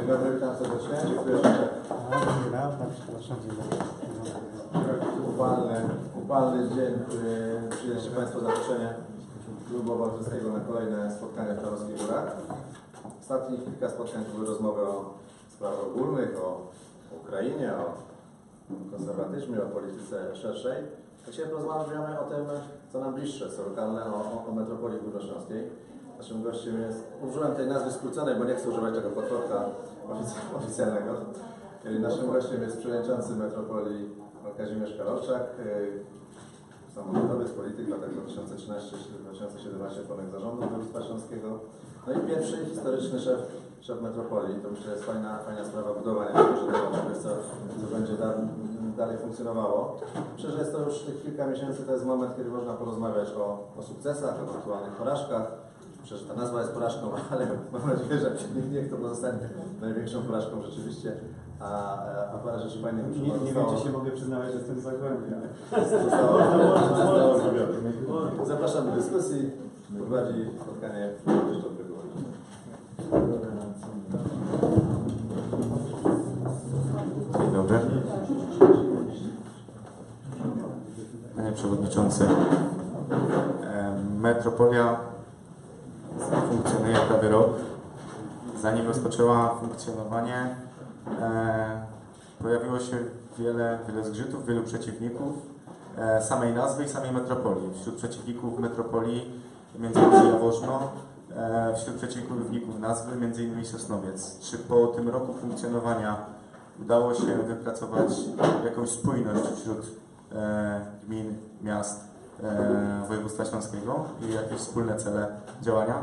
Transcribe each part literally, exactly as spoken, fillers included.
Dzień dobry, witam serdecznie. Dziękuję, że upalny, upalny dzień, który przyjęliście Państwo zaproszenie Klubu Obywatelskiego na kolejne spotkania w Tarnowskich Górach. Ostatnich kilka spotkań to były rozmowy o sprawach ogólnych, o Ukrainie, o konserwatyzmie, o polityce szerszej. Dzisiaj porozmawiamy o tym, co nam bliższe, co lokalne, o, o metropolii górnośląskiej. Naszym gościem jest, użyłem tej nazwy skróconej, bo nie chcę używać tego podkładka oficjalnego. Naszym gościem jest przewodniczący metropolii Kazimierz Karolczak, samorządowiec, polityk w latach dwa tysiące trzynastym do dwa tysiące siedemnastego członek zarządu województwa śląskiego. No i pierwszy historyczny szef, szef metropolii. To myślę, że jest fajna, fajna sprawa budowania czegoś, co, co będzie da, dalej funkcjonowało. Myślę, że jest to już tych kilka miesięcy, to jest moment, kiedy można porozmawiać o, o sukcesach, o ewentualnych porażkach. Myślę, że ta nazwa jest porażką, ale mam nadzieję, że niech, niech to pozostanie największą porażką rzeczywiście, a, a parę rzeczy fajnych już Nie, nie wiem, czy się mogę przyznawać, że jestem zagłębiony. Zapraszam do dyskusji. Prowadzi spotkanie Krzysztof Bryguła. Dzień dobry. Panie Przewodniczący, metropolia funkcjonuje prawie rok. Zanim rozpoczęła funkcjonowanie, e, pojawiło się wiele, wiele zgrzytów, wielu przeciwników e, samej nazwy i samej metropolii. Wśród przeciwników metropolii między innymi Jaworzno, e, wśród przeciwników nazwy między innymi Sosnowiec. Czy po tym roku funkcjonowania udało się wypracować jakąś spójność wśród e, gmin, miast e, województwa śląskiego i jakieś wspólne cele działania?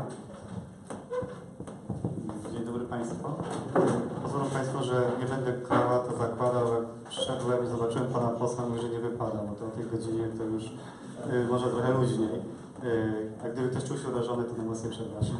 Dzień dobry Państwu. Pozwolą Państwo, że nie będę krawatę zakładał. Jak wszedłem i zobaczyłem Pana posła, mówię, że nie wypada, bo to o tej godzinie to już y, może trochę luźniej. Y, a gdyby ktoś czuł się urażony, to najmocniej przepraszam.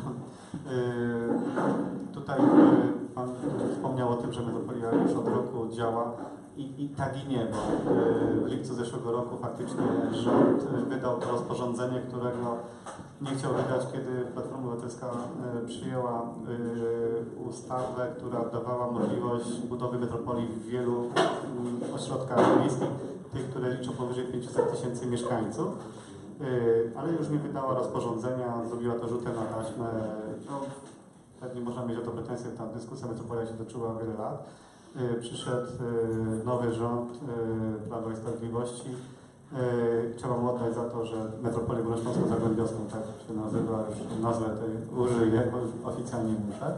Y, tutaj y, Pan wspomniał o tym, że metropolia już od roku działa. I, I tak i nie, bo w lipcu zeszłego roku faktycznie rząd wydał to rozporządzenie, którego nie chciał wydać, kiedy Platforma Obywatelska przyjęła ustawę, która dawała możliwość budowy metropolii w wielu ośrodkach miejskich, tych, które liczą powyżej pięćset tysięcy mieszkańców, ale już nie wydała rozporządzenia, zrobiła to rzutem na taśmę. No, pewnie można mieć o to pretensje, ta dyskusja metropolia się toczyła wiele lat. Przyszedł nowy rząd Prawa i Sprawiedliwości. Trzeba mu oddać za to, że metropolię górnośląsko-zagłębiowską, tak się nazywa, już nazwę tej użyję, bo oficjalnie muszę,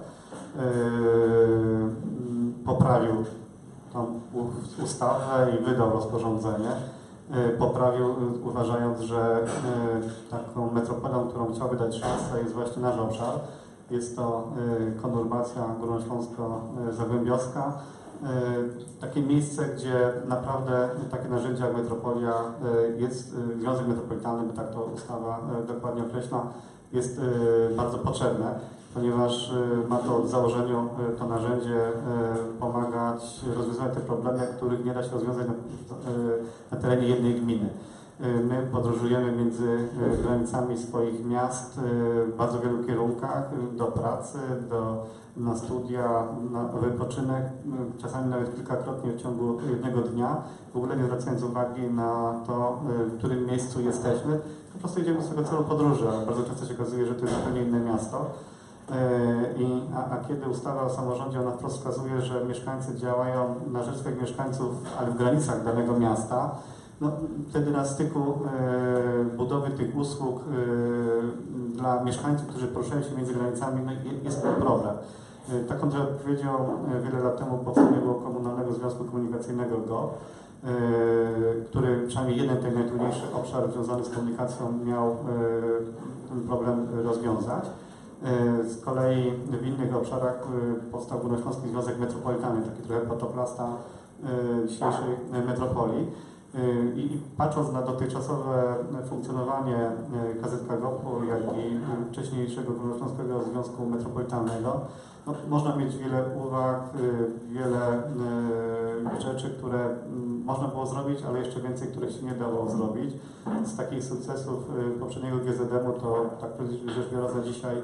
poprawił tą ustawę i wydał rozporządzenie. Poprawił, uważając, że taką metropolią, którą chciałby dać szansę, jest właśnie nasz obszar. Jest to konurbacja górnośląsko-zagłębiowska. Takie miejsce, gdzie naprawdę takie narzędzia jak metropolia, jest związek metropolitalny, bo tak to ustawa dokładnie określa, jest bardzo potrzebne, ponieważ ma to w założeniu to narzędzie pomagać rozwiązywać te problemy, których nie da się rozwiązać na, na terenie jednej gminy. My podróżujemy między granicami swoich miast w bardzo wielu kierunkach, do pracy, do, na studia, na wypoczynek, czasami nawet kilkakrotnie w ciągu jednego dnia, w ogóle nie zwracając uwagi na to, w którym miejscu jesteśmy. Po prostu idziemy z tego celu podróży, ale bardzo często się okazuje, że to jest zupełnie inne miasto. I, a, a kiedy ustawa o samorządzie, ona wprost wskazuje, że mieszkańcy działają na rzecz swoich mieszkańców, ale w granicach danego miasta, no, wtedy na styku e, budowy tych usług e, dla mieszkańców, którzy poruszają się między granicami, no, jest to problem. E, taką odpowiedzią e, wiele lat temu powstałego Komunalnego Związku Komunikacyjnego G O, e, który przynajmniej jeden ten najtrudniejszy obszar związany z komunikacją miał e, ten problem rozwiązać. E, z kolei w innych obszarach e, powstał Górnośląski Związek Metropolitalny, taki trochę protoplasta e, dzisiejszej metropolii. I patrząc na dotychczasowe funkcjonowanie K Z K G O P-u, jak i wcześniejszego Górnośląskiego Związku Metropolitalnego, no, można mieć wiele uwag, wiele rzeczy, które można było zrobić, ale jeszcze więcej, których się nie dało zrobić. Z takich sukcesów poprzedniego G Z M-u to, tak rzecz biorąc, na dzisiaj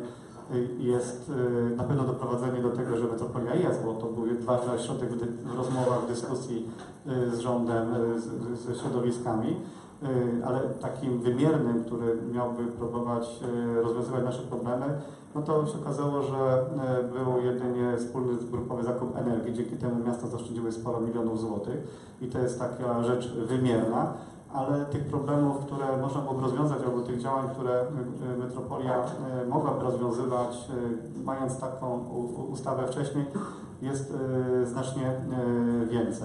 jest na pewno doprowadzenie do tego, że metropolia jest, bo to był ważny środek w rozmowach, w dyskusji z rządem, z, ze środowiskami, ale takim wymiernym, który miałby próbować rozwiązywać nasze problemy, no to się okazało, że był jedynie wspólny grupowy zakup energii, dzięki temu miasta zaoszczędziły sporo milionów złotych i to jest taka rzecz wymierna, ale tych problemów, które można byłoby rozwiązać, albo tych działań, które metropolia mogłaby rozwiązywać, mając taką ustawę wcześniej, jest znacznie więcej.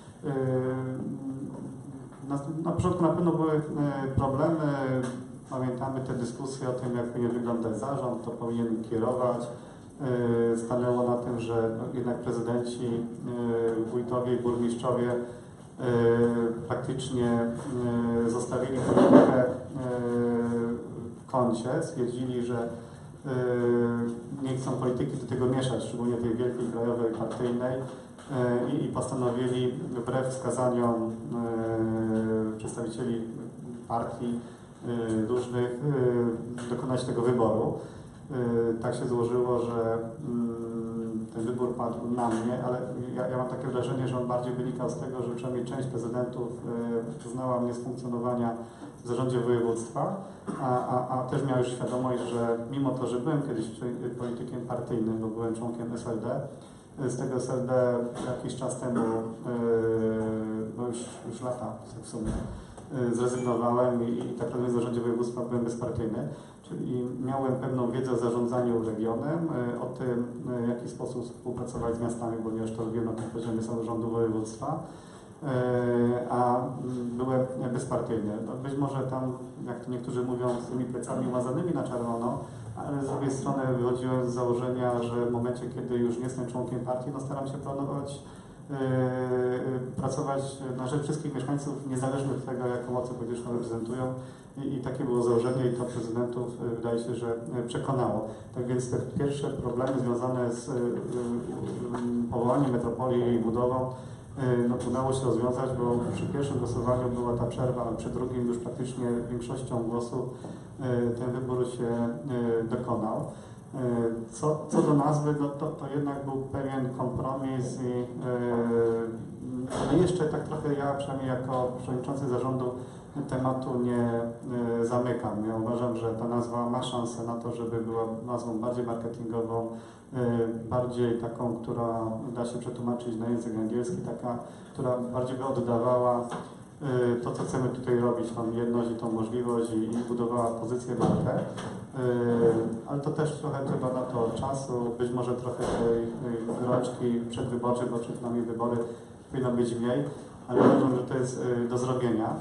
Na, na początku na pewno były problemy. Pamiętamy te dyskusje o tym, jak powinien wyglądać zarząd, kto powinien kierować. Stanęło na tym, że jednak prezydenci, wójtowie i burmistrzowie praktycznie zostawili politykę w kącie, stwierdzili, że nie chcą polityki do tego mieszać, szczególnie tej wielkiej krajowej partyjnej, i postanowili wbrew wskazaniom przedstawicieli partii różnych dokonać tego wyboru. Tak się złożyło, że ten wybór padł na mnie, ale ja, ja mam takie wrażenie, że on bardziej wynikał z tego, że przynajmniej część prezydentów znała mnie z funkcjonowania w zarządzie województwa, a, a, a też miała już świadomość, że mimo to, że byłem kiedyś politykiem partyjnym, bo byłem członkiem S L D, z tego S L D jakiś czas temu, no już, już lata w sumie, zrezygnowałem i, i tak naprawdę w zarządzie województwa byłem bezpartyjny, czyli miałem pewną wiedzę o zarządzaniu regionem, o tym, w jaki sposób współpracować z miastami, ponieważ to robiłem na tym poziomie samorządu województwa, a byłem bezpartyjny. Być może tam, jak to niektórzy mówią, z tymi plecami umazanymi na czerwono, ale z drugiej strony wychodziłem z założenia, że w momencie, kiedy już nie jestem członkiem partii, no staram się planować, yy, pracować na rzecz wszystkich mieszkańców, niezależnie od tego, jaką moc polityczną reprezentują. I, I takie było założenie i to prezydentów yy, wydaje się, że przekonało. Tak więc te pierwsze problemy związane z yy, yy, powołaniem metropolii i jej budową no, udało się rozwiązać, bo przy pierwszym głosowaniu była ta przerwa, a przy drugim już praktycznie większością głosów ten wybór się dokonał. Co, co do nazwy, no to, to jednak był pewien kompromis i no jeszcze tak trochę ja, przynajmniej jako przewodniczący zarządu, tematu nie zamykam. Ja uważam, że ta nazwa ma szansę na to, żeby była nazwą bardziej marketingową, bardziej taką, która da się przetłumaczyć na język angielski, taka, która bardziej by oddawała to, co chcemy tutaj robić, tą jedność i tą możliwość i, i budowała pozycję, markę. Ale to też trochę trzeba na to czasu, być może trochę tej gorączki przedwyborczej, bo przed nami wybory powinno być mniej, ale uważam, że to jest do zrobienia.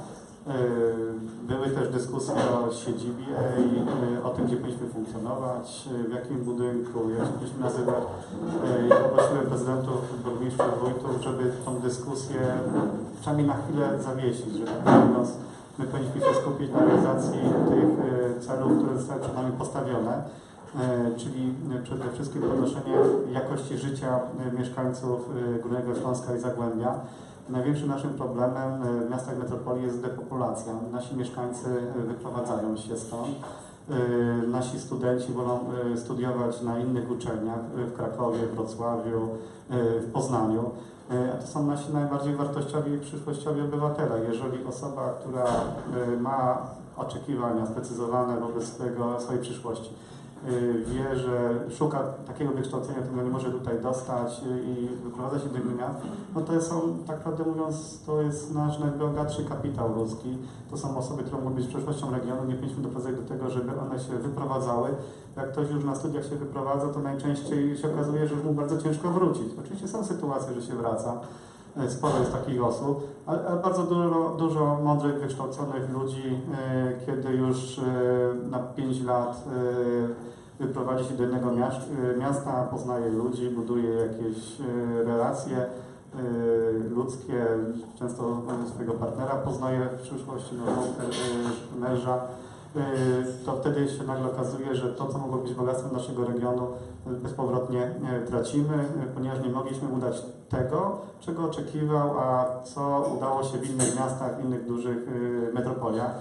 Były też dyskusje o siedzibie i o tym, gdzie powinniśmy funkcjonować, w jakim budynku, jak się powinniśmy nazywać. Ja poprosiłem prezydentów, burmistrzów, wójtów, żeby tą dyskusję przynajmniej na chwilę zawiesić, że tak mówiąc, my powinniśmy się skupić na realizacji tych celów, które zostały przed nami postawione, czyli przede wszystkim podnoszenie jakości życia mieszkańców Górnego Śląska i Zagłębia. Największym naszym problemem w miastach metropolii jest depopulacja. Nasi mieszkańcy wyprowadzają się stąd. Nasi studenci wolą studiować na innych uczelniach w Krakowie, w Wrocławiu, w Poznaniu. A to są nasi najbardziej wartościowi i przyszłościowi obywatele. Jeżeli osoba, która ma oczekiwania sprecyzowane wobec swojego, swojej przyszłości, wie, że szuka takiego wykształcenia, którego nie może tutaj dostać i wyprowadza się do innych miast, no to są, tak prawdę mówiąc, to jest nasz najbogatszy kapitał ludzki. To są osoby, które mogą być przyszłością regionu. Nie powinniśmy doprowadzać do tego, żeby one się wyprowadzały. Jak ktoś już na studiach się wyprowadza, to najczęściej się okazuje, że już mu bardzo ciężko wrócić. Oczywiście są sytuacje, że się wraca. Sporo jest takich osób, ale, ale bardzo dużo, dużo mądrych, wykształconych ludzi, e, kiedy już e, na pięć lat e, wyprowadzi się do innego miast, e, miasta, poznaje ludzi, buduje jakieś e, relacje e, ludzkie, często swojego partnera poznaje w przyszłości, no, e, męża. To wtedy się nagle okazuje, że to, co mogło być bogactwem naszego regionu, bezpowrotnie tracimy, ponieważ nie mogliśmy mu dać tego, czego oczekiwał, a co udało się w innych miastach, w innych dużych metropoliach.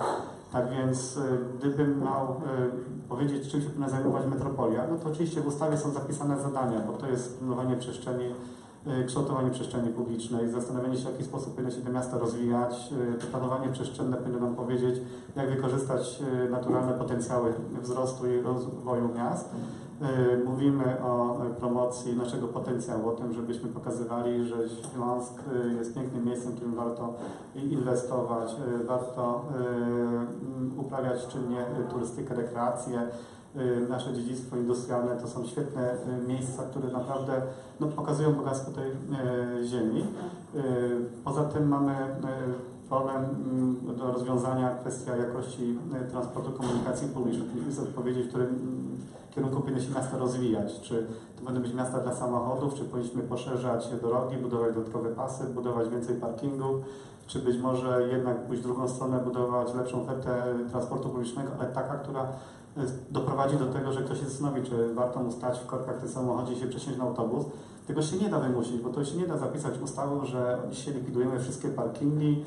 Tak więc gdybym miał powiedzieć, czym się powinna zajmować metropolia, no to oczywiście w ustawie są zapisane zadania, bo to jest planowanie przestrzeni, kształtowanie przestrzeni publicznej, zastanawianie się, w jaki sposób powinno się to miasto rozwijać. To planowanie przestrzenne powinno nam powiedzieć, jak wykorzystać naturalne potencjały wzrostu i rozwoju miast. Mówimy o promocji naszego potencjału, o tym, żebyśmy pokazywali, że Śląsk jest pięknym miejscem, w którym warto inwestować, warto uprawiać czynnie turystykę, rekreację. Nasze dziedzictwo industrialne to są świetne miejsca, które naprawdę no, pokazują bogactwo tej ziemi. Poza tym mamy problem do rozwiązania kwestia jakości transportu, komunikacji publicznej. Musimy sobie powiedzieć, w którym kierunku powinny się miasta rozwijać. Czy to będą być miasta dla samochodów, czy powinniśmy poszerzać drogi, budować dodatkowe pasy, budować więcej parkingów, czy być może jednak pójść w drugą stronę, budować lepszą ofertę transportu publicznego, ale taka, która doprowadzi do tego, że ktoś się zastanowi, czy warto mu stać w korkach w tym samochodzie i się przesiąść na autobus. Tego się nie da wymusić, bo to się nie da zapisać ustawą, że dzisiaj likwidujemy wszystkie parkingi,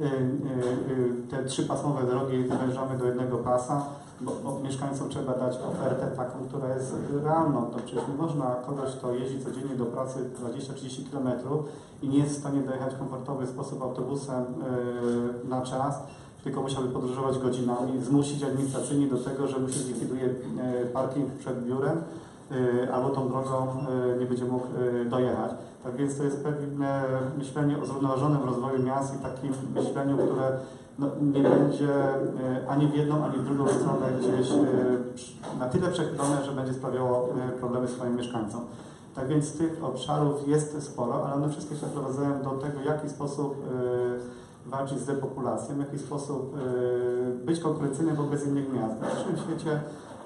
te trzypasmowe drogi wężamy do jednego pasa, bo, bo mieszkańcom trzeba dać ofertę taką, która jest realną. To przecież nie można kogoś, kto jeździ codziennie do pracy dwadzieścia trzydzieści kilometrów i nie jest w stanie dojechać w komfortowy sposób autobusem na czas, tylko musiałby podróżować godzinami, zmusić administracyjnie do tego, że mu się zlikwiduje parking przed biurem, albo tą drogą nie będzie mógł dojechać. Tak więc to jest pewne myślenie o zrównoważonym rozwoju miast i takim myśleniu, które no, nie będzie ani w jedną, ani w drugą stronę gdzieś na tyle przechylone, że będzie sprawiało problemy swoim mieszkańcom. Tak więc tych obszarów jest sporo, ale one wszystkie się prowadzają do tego, w jaki sposób walczyć z depopulacją, w jaki sposób być konkurencyjnym wobec innych miast. W dzisiejszym świecie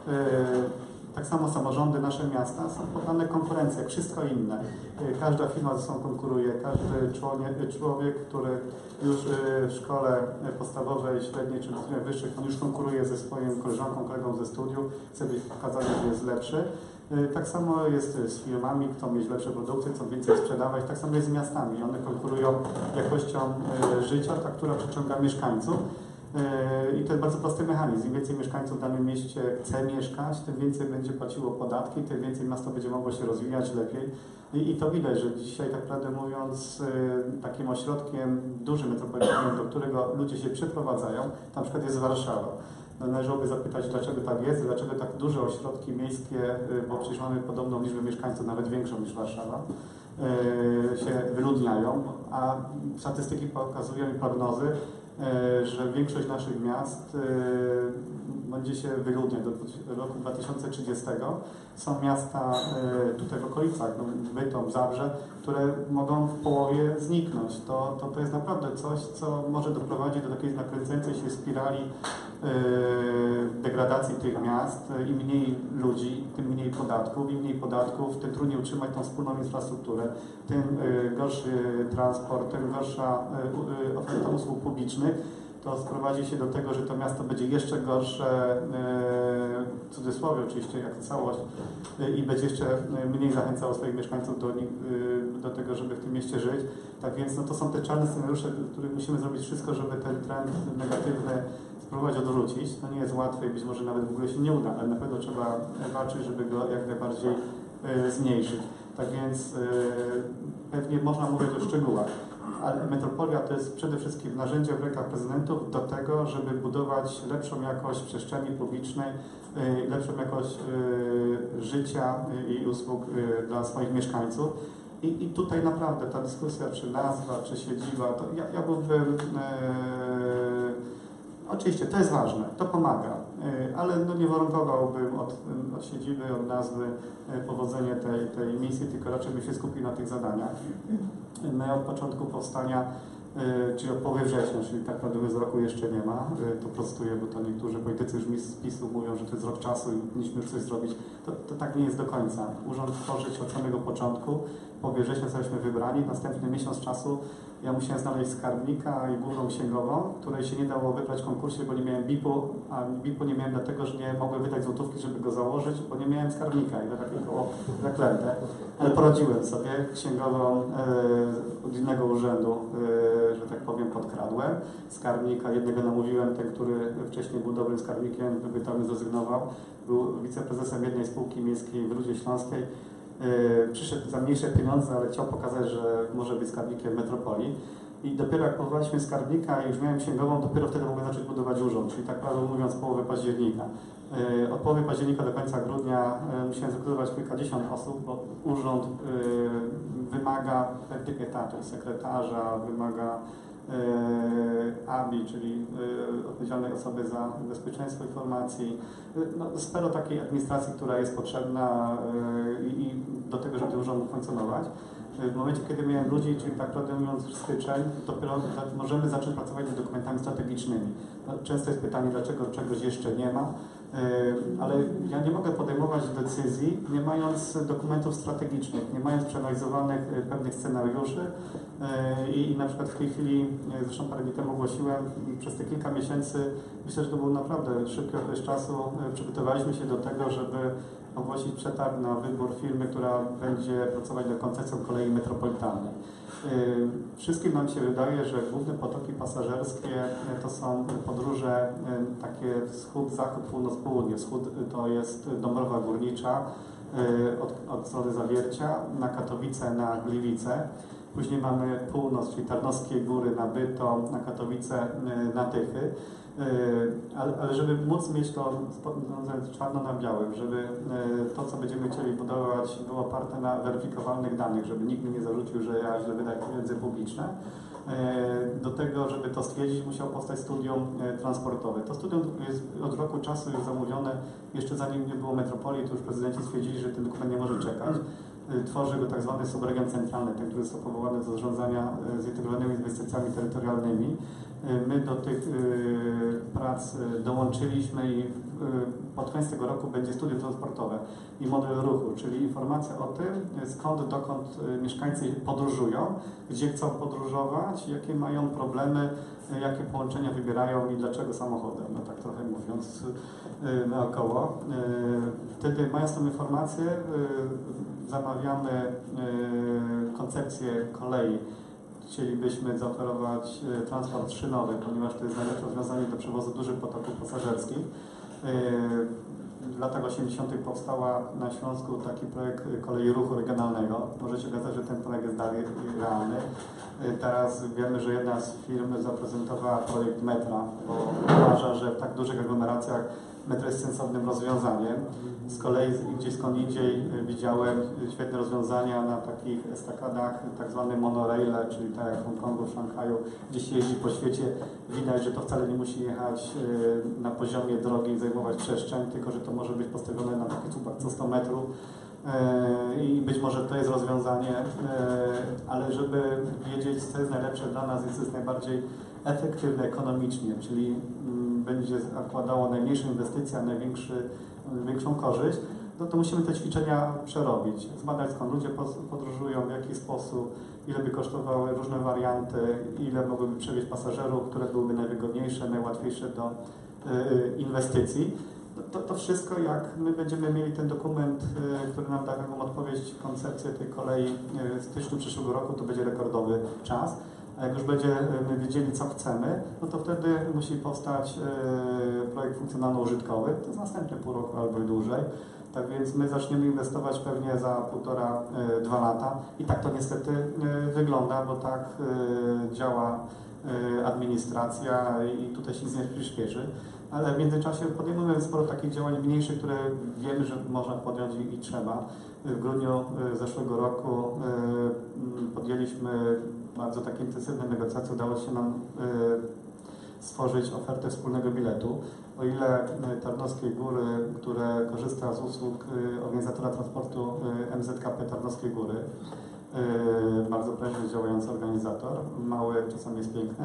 tak samo samorządy, nasze miasta są poddane konkurencji, jak wszystko inne. Każda firma ze sobą konkuruje, każdy człowiek, który już w szkole podstawowej, średniej czy w wyższych, on już konkuruje ze swoim koleżanką, kolegą ze studiów, chce być pokazany, że jest lepszy. Tak samo jest z firmami, chcą mieć lepsze produkty, chcą więcej sprzedawać, tak samo jest z miastami. One konkurują jakością życia, ta, która przyciąga mieszkańców. I to jest bardzo prosty mechanizm. Im więcej mieszkańców w danym mieście chce mieszkać, tym więcej będzie płaciło podatki, tym więcej miasto będzie mogło się rozwijać lepiej. I, i to widać, że dzisiaj tak naprawdę mówiąc takim ośrodkiem dużym metropolitalnym, do którego ludzie się przeprowadzają, na przykład jest Warszawa. Należałoby zapytać, dlaczego tak jest, dlaczego tak duże ośrodki miejskie, bo przecież mamy podobną liczbę mieszkańców, nawet większą niż Warszawa, się wyludniają, a statystyki pokazują i prognozy, że większość naszych miast będzie się wyludniać do roku dwa tysiące trzydziestego. Są miasta tutaj w okolicach, no, Bytom, Zabrze, które mogą w połowie zniknąć. To, to, to jest naprawdę coś, co może doprowadzić do takiej nakręcającej się spirali degradacji tych miast. Im mniej ludzi, tym mniej podatków, im mniej podatków, tym trudniej utrzymać tą wspólną infrastrukturę, tym gorszy transport, tym gorsza oferta usług publicznych. To sprowadzi się do tego, że to miasto będzie jeszcze gorsze, w cudzysłowie oczywiście, jak całość, i będzie jeszcze mniej zachęcało swoich mieszkańców do, do tego, żeby w tym mieście żyć. Tak więc no, to są te czarne scenariusze, w których musimy zrobić wszystko, żeby ten trend negatywny spróbować odwrócić. To nie jest łatwe i być może nawet w ogóle się nie uda, ale na pewno trzeba walczyć, żeby go jak najbardziej zmniejszyć. Tak więc pewnie można mówić o szczegółach. Ale metropolia to jest przede wszystkim narzędzie w rękach prezydentów do tego, żeby budować lepszą jakość przestrzeni publicznej, lepszą jakość życia i usług dla swoich mieszkańców. I, i tutaj naprawdę ta dyskusja, czy nazwa, czy siedziba, to ja, ja byłbym... E, oczywiście, to jest ważne, to pomaga, ale no nie warunkowałbym od, od siedziby, od nazwy powodzenie tej, tej misji, tylko raczej bym się skupił na tych zadaniach. My od początku powstania, czyli od połowy września, czyli tak naprawdę z roku jeszcze nie ma, to prostuję, bo to niektórzy politycy już mi z PiS-u mówią, że to jest rok czasu i powinniśmy już coś zrobić. To, to tak nie jest do końca. Urząd tworzyć od samego początku, w połowie września zostaliśmy wybrani, następny miesiąc czasu ja musiałem znaleźć skarbnika i główną księgową, której się nie dało wybrać w konkursie, bo nie miałem B I P-u, a B I P-u nie miałem dlatego, że nie mogłem wydać złotówki, żeby go założyć, bo nie miałem skarbnika i to takie koło zaklęte. Ale poradziłem sobie księgową e, od innego urzędu że tak powiem, podkradłem. Skarbnika jednego namówiłem, ten, który wcześniej był dobrym skarbnikiem, by tam zrezygnował. Był wiceprezesem jednej spółki miejskiej w Rudzie Śląskiej. Przyszedł za mniejsze pieniądze, ale chciał pokazać, że może być skarbnikiem metropolii. I dopiero jak powołaliśmy skarbnika i już miałem księgową, dopiero wtedy mogłem zacząć budować urząd, czyli tak prawdę mówiąc połowę października. Od połowy października do końca grudnia musiałem zrekrutować kilkadziesiąt osób, bo urząd wymaga pewnych etatów, sekretarza, wymaga A B I, czyli odpowiedzialnej osoby za bezpieczeństwo informacji. No, sporo takiej administracji, która jest potrzebna i do tego, żeby ten urząd mógł funkcjonować. W momencie, kiedy miałem ludzi, czyli tak naprawdę mówiąc styczeń, dopiero możemy zacząć pracować nad dokumentami strategicznymi. No, często jest pytanie, dlaczego czegoś jeszcze nie ma, ale ja nie mogę podejmować decyzji, nie mając dokumentów strategicznych, nie mając przeanalizowanych pewnych scenariuszy i, i na przykład w tej chwili, zresztą parę dni temu ogłosiłem, przez te kilka miesięcy, myślę, że to był naprawdę szybki okres czasu, przygotowaliśmy się do tego, żeby ogłosić przetarg na wybór firmy, która będzie pracować nad koncepcją kolei metropolitalnej. Wszystkim nam się wydaje, że główne potoki pasażerskie to są podróże takie wschód, zachód, północ, południe. Wschód to jest Dąbrowa Górnicza od, od strony Zawiercia na Katowice, na Gliwice. Później mamy północ, czyli Tarnowskie Góry na Bytom, na Katowice, na Tychy. Ale, ale żeby móc mieć to czarno na białym, żeby to, co będziemy chcieli budować, było oparte na weryfikowalnych danych, żeby nikt mi nie zarzucił, że ja źle wydaję pieniądze publiczne. Do tego, żeby to stwierdzić, musiał powstać studium transportowe. To studium jest od roku czasu już zamówione, jeszcze zanim nie było metropolii, to już prezydenci stwierdzili, że ten dokument nie może czekać. Tworzy go tak zwany subregion centralny, ten, który został powołany do zarządzania zintegrowanymi inwestycjami terytorialnymi. My do tych prac dołączyliśmy i pod koniec tego roku będzie studium transportowe i model ruchu, czyli informacja o tym, skąd, dokąd mieszkańcy podróżują, gdzie chcą podróżować, jakie mają problemy, jakie połączenia wybierają i dlaczego samochodem, no tak trochę mówiąc naokoło. Wtedy, mając tą informację, zamawiamy koncepcję kolei. Chcielibyśmy zaoferować transport szynowy, ponieważ to jest najlepsze rozwiązanie do przewozu dużych potoków pasażerskich. W latach osiemdziesiątych powstała na Śląsku taki projekt kolei ruchu regionalnego. Może się okazać, że ten projekt jest dalej realny. Teraz wiemy, że jedna z firm zaprezentowała projekt metra, bo uważa, że w tak dużych aglomeracjach metro jest sensownym rozwiązaniem. Z kolei gdzieś skąd indziej widziałem świetne rozwiązania na takich estakadach, tak zwane monoraile, czyli tak jak w Hongkongu, w Szanghaju, gdzieś się jeździ po świecie. Widać, że to wcale nie musi jechać na poziomie drogi i zajmować przestrzeń, tylko że to może być postawione na takich słupach co sto metrów. I być może to jest rozwiązanie, ale żeby wiedzieć, co jest najlepsze dla nas, co jest najbardziej efektywne ekonomicznie, czyli będzie zakładało najmniejsze inwestycje, a największy, największą korzyść, no to musimy te ćwiczenia przerobić, zbadać, skąd ludzie podróżują, w jaki sposób, ile by kosztowały różne warianty, ile mogłyby przewieźć pasażerów, które byłyby najwygodniejsze, najłatwiejsze do inwestycji. To, to wszystko, jak my będziemy mieli ten dokument, który nam da taką odpowiedź, koncepcję tej kolei w styczniu przyszłego roku, to będzie rekordowy czas. A jak już będziemy wiedzieli, co chcemy, no to wtedy musi powstać projekt funkcjonalno-użytkowy, to jest następne pół roku albo i dłużej. Tak więc my zaczniemy inwestować pewnie za półtora, dwa lata i tak to niestety wygląda, bo tak działa administracja i tutaj się nic nie przyspieszy. Ale w międzyczasie podejmujemy sporo takich działań mniejszych, które wiemy, że można podjąć i, i trzeba. W grudniu zeszłego roku podjęliśmy bardzo takie intensywne negocjacje. Udało się nam stworzyć ofertę wspólnego biletu. O ile Tarnowskie Góry, które korzysta z usług organizatora transportu M Z K P Tarnowskie Góry, bardzo prężnie działający organizator, mały, czasami jest piękny,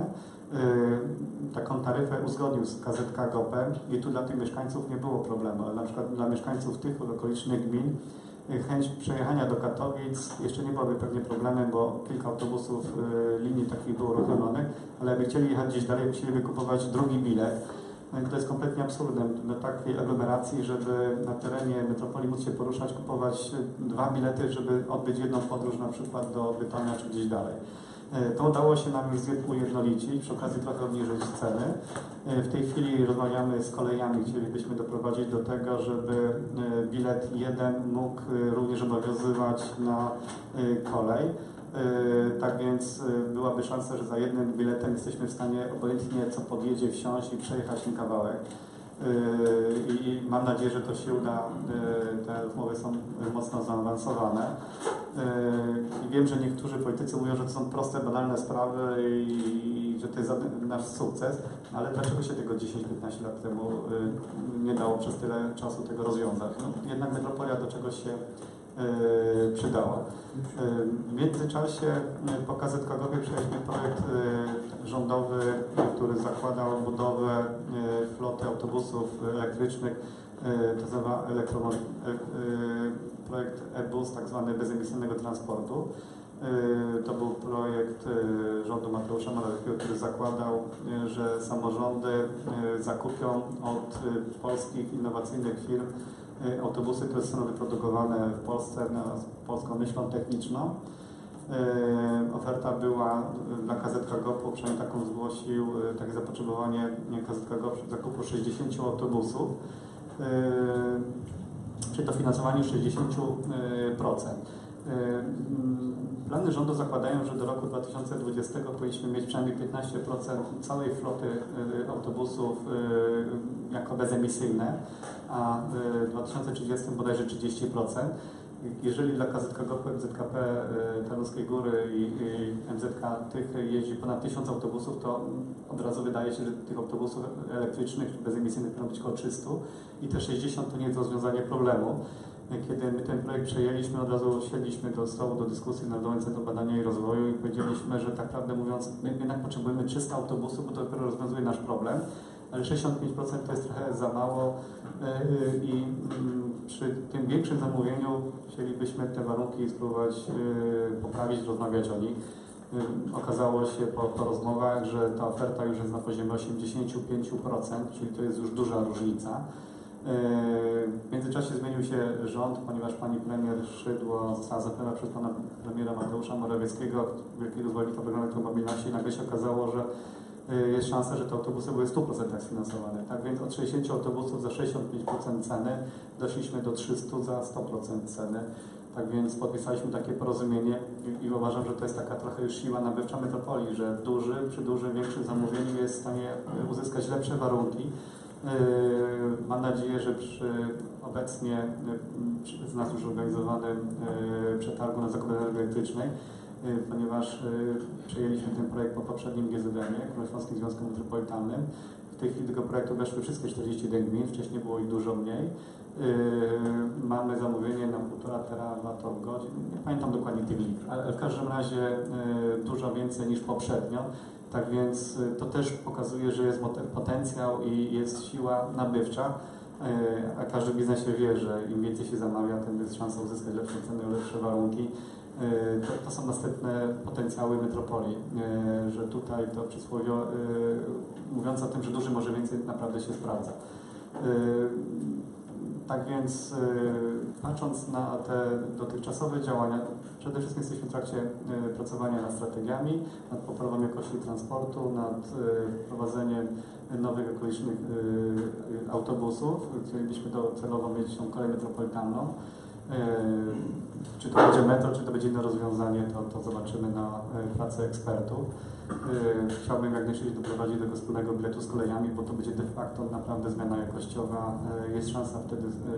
taką taryfę uzgodnił z K Z K G O P em i tu dla tych mieszkańców nie było problemu, ale na przykład dla mieszkańców tych okolicznych gmin chęć przejechania do Katowic jeszcze nie byłoby pewnie problemem, bo kilka autobusów linii takich było uruchomionych, ale jakby chcieli jechać gdzieś dalej, musieliby kupować drugi bilet. No i to jest kompletnie absurdem do takiej aglomeracji, żeby na terenie metropolii móc się poruszać, kupować dwa bilety, żeby odbyć jedną podróż na przykład do Bytomia czy gdzieś dalej. To udało się nam już ujednolicić, przy okazji trochę obniżyć ceny. W tej chwili rozmawiamy z kolejami, chcielibyśmy doprowadzić do tego, żeby bilet jeden mógł również obowiązywać na kolej. Tak więc byłaby szansa, że za jednym biletem jesteśmy w stanie obojętnie co podjedzie wsiąść i przejechać ten kawałek. I mam nadzieję, że to się uda. Te rozmowy są mocno zaawansowane. I wiem, że niektórzy politycy mówią, że to są proste, banalne sprawy i że to jest nasz sukces, ale dlaczego się tego dziesięć piętnaście lat temu nie dało przez tyle czasu tego rozwiązać? No, jednak metropolia do czegoś się przydała. W międzyczasie po K Z K G O P-ie przyjęliśmy projekt rządowy, który zakładał budowę floty autobusów elektrycznych, to się nazywa projekt e-bus, tak zwany bezemisyjnego transportu. To był projekt rządu Mateusza Morawieckiego, który zakładał, że samorządy zakupią od polskich innowacyjnych firm autobusy, które są wyprodukowane w Polsce na polską myślą techniczną. Oferta była dla K Z K G O P-u, przynajmniej taką zgłosił, takie zapotrzebowanie K Z K G O P przy zakupu sześćdziesięciu autobusów, przy dofinansowaniu sześćdziesiąt procent. Plany rządu zakładają, że do roku dwa tysiące dwudziestego powinniśmy mieć przynajmniej piętnaście procent całej floty autobusów jako bezemisyjne, a w dwa tysiące trzydziestym bodajże trzydzieści procent. Jeżeli dla K Z K G O P, M Z K P Tarnowskiej Góry i, i M Z K tych jeździ ponad tysiąc autobusów, to od razu wydaje się, że tych autobusów elektrycznych, bezemisyjnych powinno być około trzysta i te sześćdziesiąt to nie jest rozwiązanie problemu. Kiedy my ten projekt przejęliśmy, od razu siedliśmy do stołu do dyskusji na Narodowym Centrum Badania i Rozwoju i powiedzieliśmy, że tak prawdę mówiąc, my jednak potrzebujemy trzysta autobusów, bo to dopiero rozwiązuje nasz problem, ale sześćdziesiąt pięć procent to jest trochę za mało i przy tym większym zamówieniu chcielibyśmy te warunki spróbować poprawić, rozmawiać o nich. Okazało się po, po rozmowach, że ta oferta już jest na poziomie osiemdziesiąt pięć procent, czyli to jest już duża różnica. W międzyczasie zmienił się rząd, ponieważ pani premier Szydło została zaproszona przez pana premiera Mateusza Morawieckiego, wielkiego zwolennika programu elektromobilności, i nagle się okazało, że jest szansa, że te autobusy były w stu procentach sfinansowane. Tak więc od sześćdziesięciu autobusów za sześćdziesiąt pięć procent ceny doszliśmy do trzystu za sto procent ceny. Tak więc podpisaliśmy takie porozumienie i, i uważam, że to jest taka trochę już siła nabywcza metropolii, że duży, przy dużym, większym zamówieniu jest w stanie uzyskać lepsze warunki. Mam nadzieję, że przy obecnie z nas już organizowanym przetargu na zakup energii elektrycznej, ponieważ przejęliśmy ten projekt po poprzednim G Z M-ie, Górnośląskim Związku Metropolitalnym. W tej chwili do tego projektu weszły wszystkie czterdzieści jeden gmin, wcześniej było ich dużo mniej. Mamy zamówienie na półtora terawatogodzin, nie pamiętam dokładnie tych liczb, ale w każdym razie dużo więcej niż poprzednio. Tak więc to też pokazuje, że jest potencjał i jest siła nabywcza, a każdy w biznesie wie, że im więcej się zamawia, tym jest szansa uzyskać lepsze ceny, lepsze warunki. To, to są następne potencjały metropolii, że tutaj to przysłowie mówiąc o tym, że duży może więcej, naprawdę się sprawdza. Tak więc patrząc na te dotychczasowe działania, przede wszystkim jesteśmy w trakcie pracowania nad strategiami, nad poprawą jakości transportu, nad wprowadzeniem nowych ekologicznych autobusów. Chcielibyśmy docelowo mieć tą kolej metropolitalną. Czy to będzie metro, czy to będzie inne rozwiązanie, to, to zobaczymy na pracy ekspertów. Chciałbym jak najszybciej doprowadzić do tego wspólnego biletu z kolejami, bo to będzie de facto naprawdę zmiana jakościowa. Jest szansa wtedy,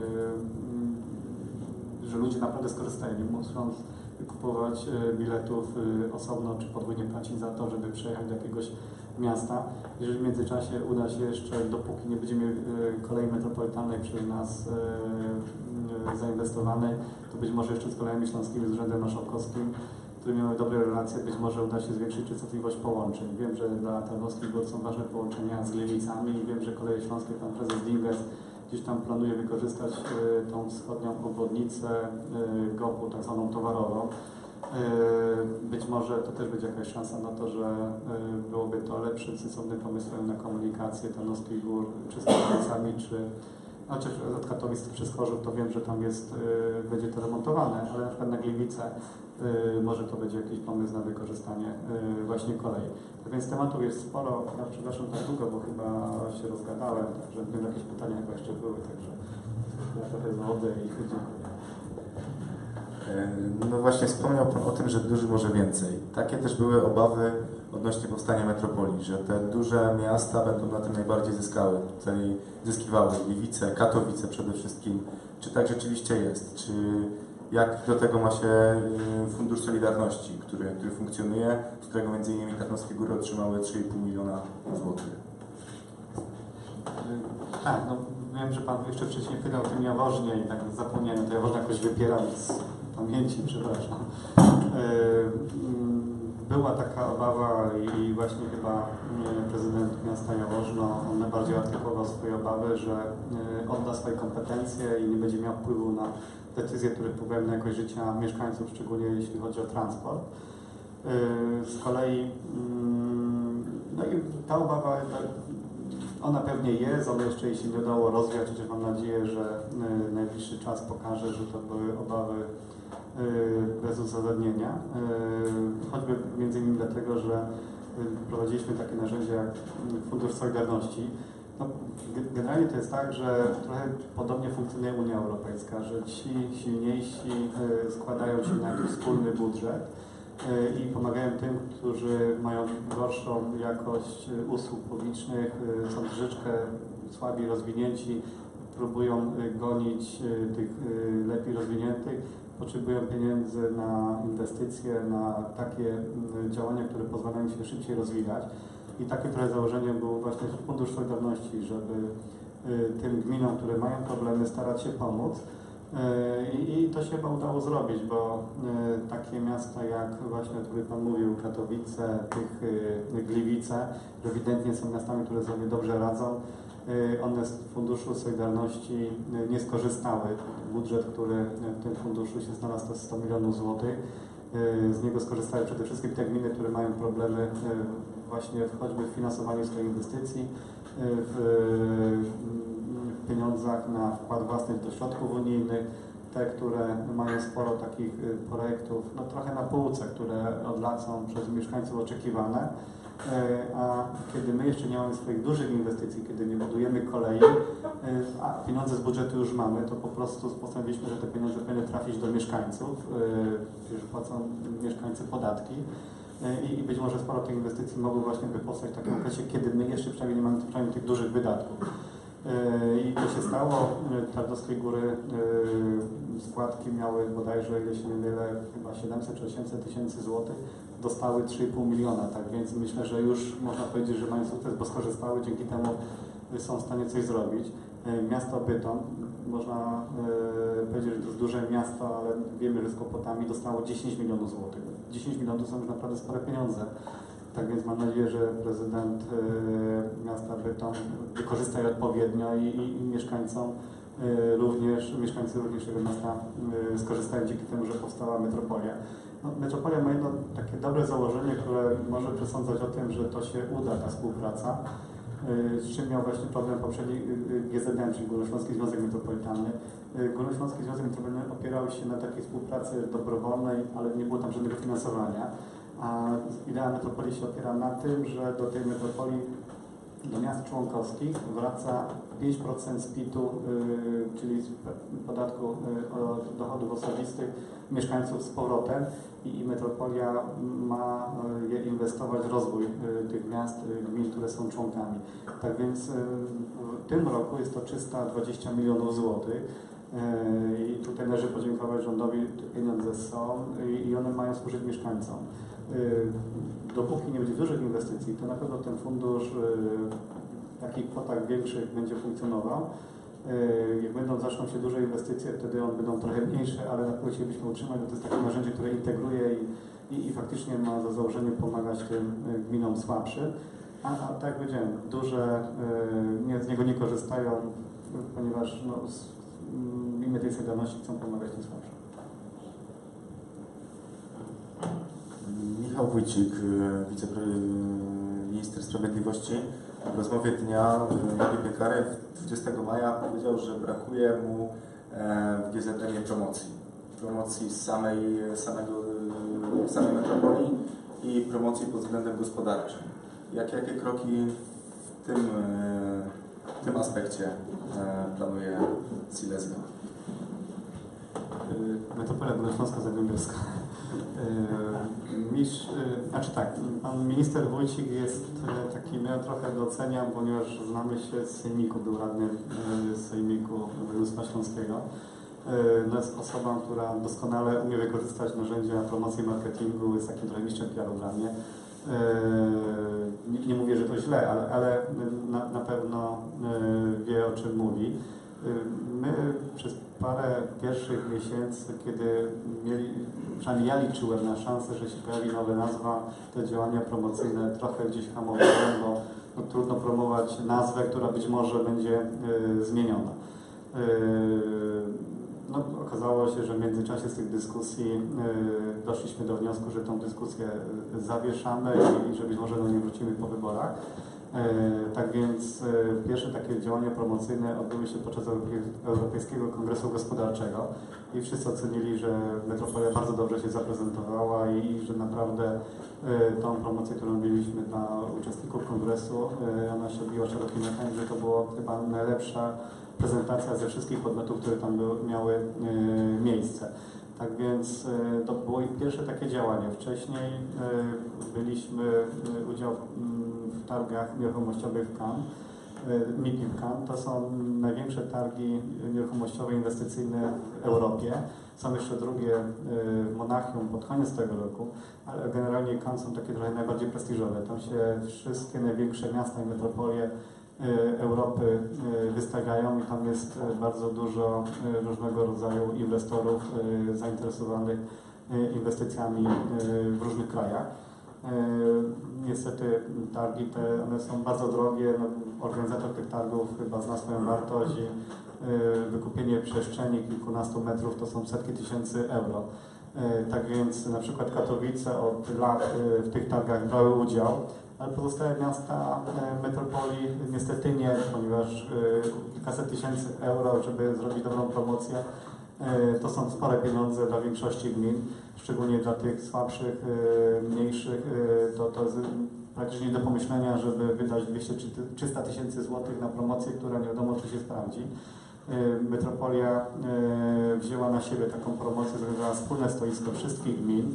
że ludzie naprawdę skorzystają, nie muszą kupować biletów osobno, czy podwójnie płacić za to, żeby przejechać do jakiegoś miasta. Jeżeli w międzyczasie uda się jeszcze, dopóki nie będziemy kolei metropolitalnej przez nas zainwestowanej, to być może jeszcze z kolejami śląskimi, z Urzędem Marszałkowskim, które miały dobre relacje, być może uda się zwiększyć częstotliwość połączeń. Wiem, że dla Tarnowskich Gór są ważne połączenia z Gliwicami i wiem, że Koleje Śląskie, pan prezes Dinges gdzieś tam planuje wykorzystać y, tą wschodnią obwodnicę y, G O P-u, tak zwaną towarową. Y, być może to też będzie jakaś szansa na to, że y, byłoby to lepszym, sensownym pomysłem na komunikację Tarnowskich Gór, czy z Gliwicami, czy chociaż od Katowic przez Chorzów to wiem, że tam jest, y, będzie to remontowane, ale na przykład na Gliwice y, może to będzie jakiś pomysł na wykorzystanie y, właśnie kolei. Tak więc tematów jest sporo. Ja przepraszam tak długo, bo chyba się rozgadałem, także wiem, jakieś pytania chyba jeszcze były, także ja trochę z wody i dziękuję. No właśnie wspomniał Pan o tym, że duży może więcej. Takie też były obawy odnośnie powstania metropolii, że te duże miasta będą na tym najbardziej zyskały, tutaj zyskiwały Gliwice, Katowice przede wszystkim. Czy tak rzeczywiście jest? Czy jak do tego ma się Fundusz Solidarności, który, który funkcjonuje, z którego między innymi Tarnowskie Góry otrzymały trzy i pół miliona złotych? Tak, no wiem, że Pan jeszcze wcześniej pytał o tym Jaworznie i tak zapomniałem, to Jaworzna jakoś wypieram z pamięci, przepraszam. Była taka obawa i właśnie chyba prezydent miasta Jaworzno, on najbardziej artykułował swoje obawy, że odda swoje kompetencje i nie będzie miał wpływu na decyzje, które wpływają na jakość życia mieszkańców, szczególnie jeśli chodzi o transport. Z kolei no i ta obawa, ona pewnie jest, ale jeszcze jej się nie udało rozwiać, chociaż mam nadzieję, że najbliższy czas pokaże, że to były obawy bez uzasadnienia. Choćby między innymi dlatego, że prowadziliśmy takie narzędzia jak Fundusz Solidarności. No, generalnie to jest tak, że trochę podobnie funkcjonuje Unia Europejska, że ci silniejsi składają się na jakiś wspólny budżet i pomagają tym, którzy mają gorszą jakość usług publicznych, są troszeczkę słabiej rozwinięci, próbują gonić tych lepiej rozwiniętych, potrzebują pieniędzy na inwestycje, na takie działania, które pozwalają się szybciej rozwijać. I takie trochę założenie było właśnie Fundusz Solidarności, żeby tym gminom, które mają problemy, starać się pomóc. I to się chyba udało zrobić, bo takie miasta jak właśnie, o których Pan mówił, Katowice, tych Gliwice, że ewidentnie są miastami, które sobie dobrze radzą, one z Funduszu Solidarności nie skorzystały. Budżet, który w tym funduszu się znalazł, to sto milionów złotych. Z niego skorzystały przede wszystkim te gminy, które mają problemy właśnie choćby w finansowaniu swoich inwestycji, w pieniądzach na wkład własny do środków unijnych, te, które mają sporo takich projektów, no trochę na półce, które od lat są przez mieszkańców oczekiwane, a kiedy my jeszcze nie mamy swoich dużych inwestycji, kiedy nie budujemy kolei, a pieniądze z budżetu już mamy, to po prostu postanowiliśmy, że te pieniądze powinny trafić do mieszkańców, którzy płacą mieszkańcy podatki. I być może sporo tych inwestycji mogły właśnie wypłacać w takim okresie, kiedy my jeszcze przynajmniej nie mamy przynajmniej tych dużych wydatków. I to się stało. Tarnowskie Góry składki miały bodajże, jeśli nie mylę, chyba siedemset czy osiemset tysięcy złotych, dostały trzy i pół miliona, tak więc myślę, że już można powiedzieć, że mają sukces, bo skorzystały, dzięki temu są w stanie coś zrobić. Miasto Bytom, można powiedzieć, że to jest duże miasto, ale wiemy, że z kłopotami dostało dziesięć milionów złotych. dziesięć milionów są już naprawdę spore pieniądze. Tak więc mam nadzieję, że prezydent y, miasta Bytom wykorzysta je odpowiednio i, i, i mieszkańcom y, również, mieszkańcy również tego miasta y, skorzystają dzięki temu, że powstała metropolia. No, metropolia ma jedno takie dobre założenie, które może przesądzać o tym, że to się uda, ta współpraca, y, z czym miał właśnie problem poprzedni G Z M, czyli Górnośląski Związek Metropolitalny. Y, Górnośląski Związek Metropolitalny opierał się na takiej współpracy dobrowolnej, ale nie było tam żadnego finansowania. A idea metropolii się opiera na tym, że do tej metropolii, do miast członkowskich wraca pięć procent z P I T-u, yy, czyli z podatku yy, od dochodów osobistych mieszkańców z powrotem i, i metropolia ma yy, je inwestować w rozwój yy, tych miast, yy, gmin, które są członkami. Tak więc yy, w tym roku jest to trzysta dwadzieścia milionów złotych. I tutaj należy podziękować rządowi, te pieniądze są i one mają służyć mieszkańcom. Dopóki nie będzie dużych inwestycji, to na pewno ten fundusz w takich kwotach większych będzie funkcjonował. Jak będą, zaczną się duże inwestycje, wtedy one będą trochę mniejsze, ale na pewno chcielibyśmy utrzymać, bo to jest takie narzędzie, które integruje i, i, i faktycznie ma za założenie pomagać tym gminom słabszym. A, a tak jak powiedziałem, duże nie, z niego nie korzystają, ponieważ no, w imię tej solidarności chcą pomagać tym słabszym. Michał Wójcik, wiceminister sprawiedliwości. W rozmowie dnia Jali Piekarew dwudziestego maja powiedział, że brakuje mu w G Z M-ie promocji. Promocji samej, samego, samej metropolii i promocji pod względem gospodarczym. Jak, jakie kroki w tym, w tym aspekcie planuje Silesia? Metropolia Górnośląska-Zagłębiowska. Mistrz, znaczy tak, pan minister Wójcik jest taki, ja trochę doceniam, ponieważ znamy się z Sejmiku, był radnym z Sejmiku Województwa Śląskiego. No jest osobą, która doskonale umie wykorzystać narzędzia promocji marketingu, jest takim trochę mistrzem P R u dla mnie. Nie, nie mówię, że to źle, ale, ale na, na pewno wie, o czym mówi. My przez parę pierwszych miesięcy, kiedy mieli, przynajmniej ja liczyłem na szansę, że się pojawi nowa nazwa, te działania promocyjne trochę gdzieś hamowałem, bo no, trudno promować nazwę, która być może będzie y, zmieniona. Y, no, okazało się, że w międzyczasie z tych dyskusji y, doszliśmy do wniosku, że tą dyskusję zawieszamy i że być może do niej wrócimy po wyborach. Tak więc pierwsze takie działania promocyjne odbyły się podczas Europejskiego Kongresu Gospodarczego i wszyscy ocenili, że metropolia bardzo dobrze się zaprezentowała i że naprawdę tą promocję, którą mieliśmy dla uczestników kongresu, ona się odbiła szerokim echem, że to była chyba najlepsza prezentacja ze wszystkich podmiotów, które tam były, miały miejsce. Tak więc to było ich pierwsze takie działanie. Wcześniej byliśmy udział w targach nieruchomościowych w Cannes, M I P I w Cannes. To są największe targi nieruchomościowe inwestycyjne w Europie. Są jeszcze drugie w Monachium pod koniec tego roku, ale generalnie Cannes są takie trochę najbardziej prestiżowe. Tam się wszystkie największe miasta i metropolie Europy wystawiają i tam jest bardzo dużo różnego rodzaju inwestorów zainteresowanych inwestycjami w różnych krajach. Niestety targi te, one są bardzo drogie, no, organizator tych targów chyba zna swoją wartość i wykupienie przestrzeni kilkunastu metrów to są setki tysięcy euro. Tak więc na przykład Katowice od lat w tych targach brały udział, ale pozostałe miasta metropolii niestety nie, ponieważ kilkaset tysięcy euro, żeby zrobić dobrą promocję, to są spore pieniądze dla większości gmin, szczególnie dla tych słabszych, mniejszych, to, to jest praktycznie nie do pomyślenia, żeby wydać dwieście trzysta tysięcy złotych na promocję, która nie wiadomo, czy się sprawdzi. Metropolia wzięła na siebie taką promocję, zorganizowała wspólne stoisko wszystkich gmin.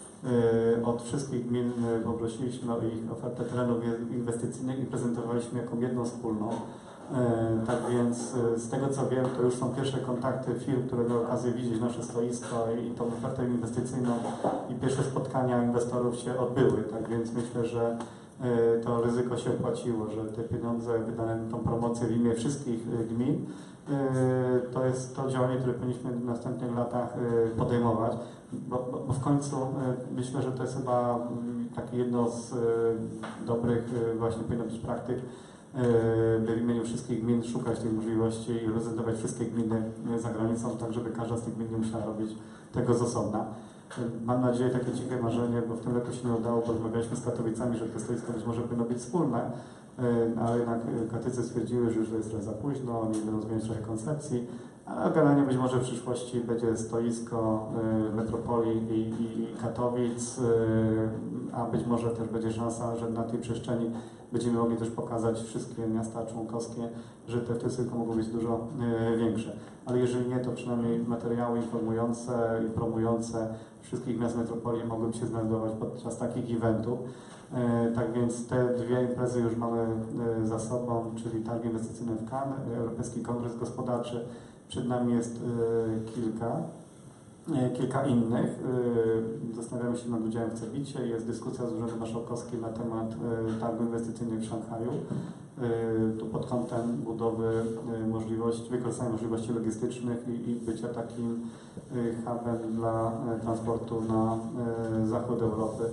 Od wszystkich gmin poprosiliśmy o ich ofertę terenów inwestycyjnych i prezentowaliśmy jako jedną wspólną. Tak więc z tego co wiem, to już są pierwsze kontakty firm, które miały okazję widzieć nasze stoisko i tą ofertę inwestycyjną i pierwsze spotkania inwestorów się odbyły. Tak więc myślę, że to ryzyko się opłaciło, że te pieniądze wydane na tą promocję w imię wszystkich gmin to jest to działanie, które powinniśmy w następnych latach podejmować, bo, bo, bo w końcu myślę, że to jest chyba takie jedno z dobrych właśnie powinno być praktyk, by w imieniu wszystkich gmin szukać tych możliwości i reprezentować wszystkie gminy za granicą, tak żeby każda z tych gmin nie musiała robić tego z osobna. Mam nadzieję, takie ciche marzenie, bo w tym roku się nie udało, bo rozmawialiśmy z Katowicami, że to stoisko być może powinno być wspólne, ale jednak Katycy stwierdziły, że już jest trochę za późno, oni będą zmieniać trochę koncepcji, a generalnie być może w przyszłości będzie stoisko metropolii i, i, i Katowic, a być może też będzie szansa, że na tej przestrzeni będziemy mogli też pokazać wszystkie miasta członkowskie, że te stoisko mogą być dużo większe. Ale jeżeli nie, to przynajmniej materiały informujące i promujące wszystkich miast metropolii mogłyby się znajdować podczas takich eventów. Tak więc te dwie imprezy już mamy za sobą, czyli targi inwestycyjne w Cannes, Europejski Kongres Gospodarczy. Przed nami jest kilka, kilka innych. Zastanawiamy się nad udziałem w Cebicie. Jest dyskusja z Urzędem Marszałkowskim na temat targu inwestycyjnych w Szanghaju. Tu pod kątem budowy możliwości, wykorzystania możliwości logistycznych i, i bycia takim hubem dla transportu na zachód Europy.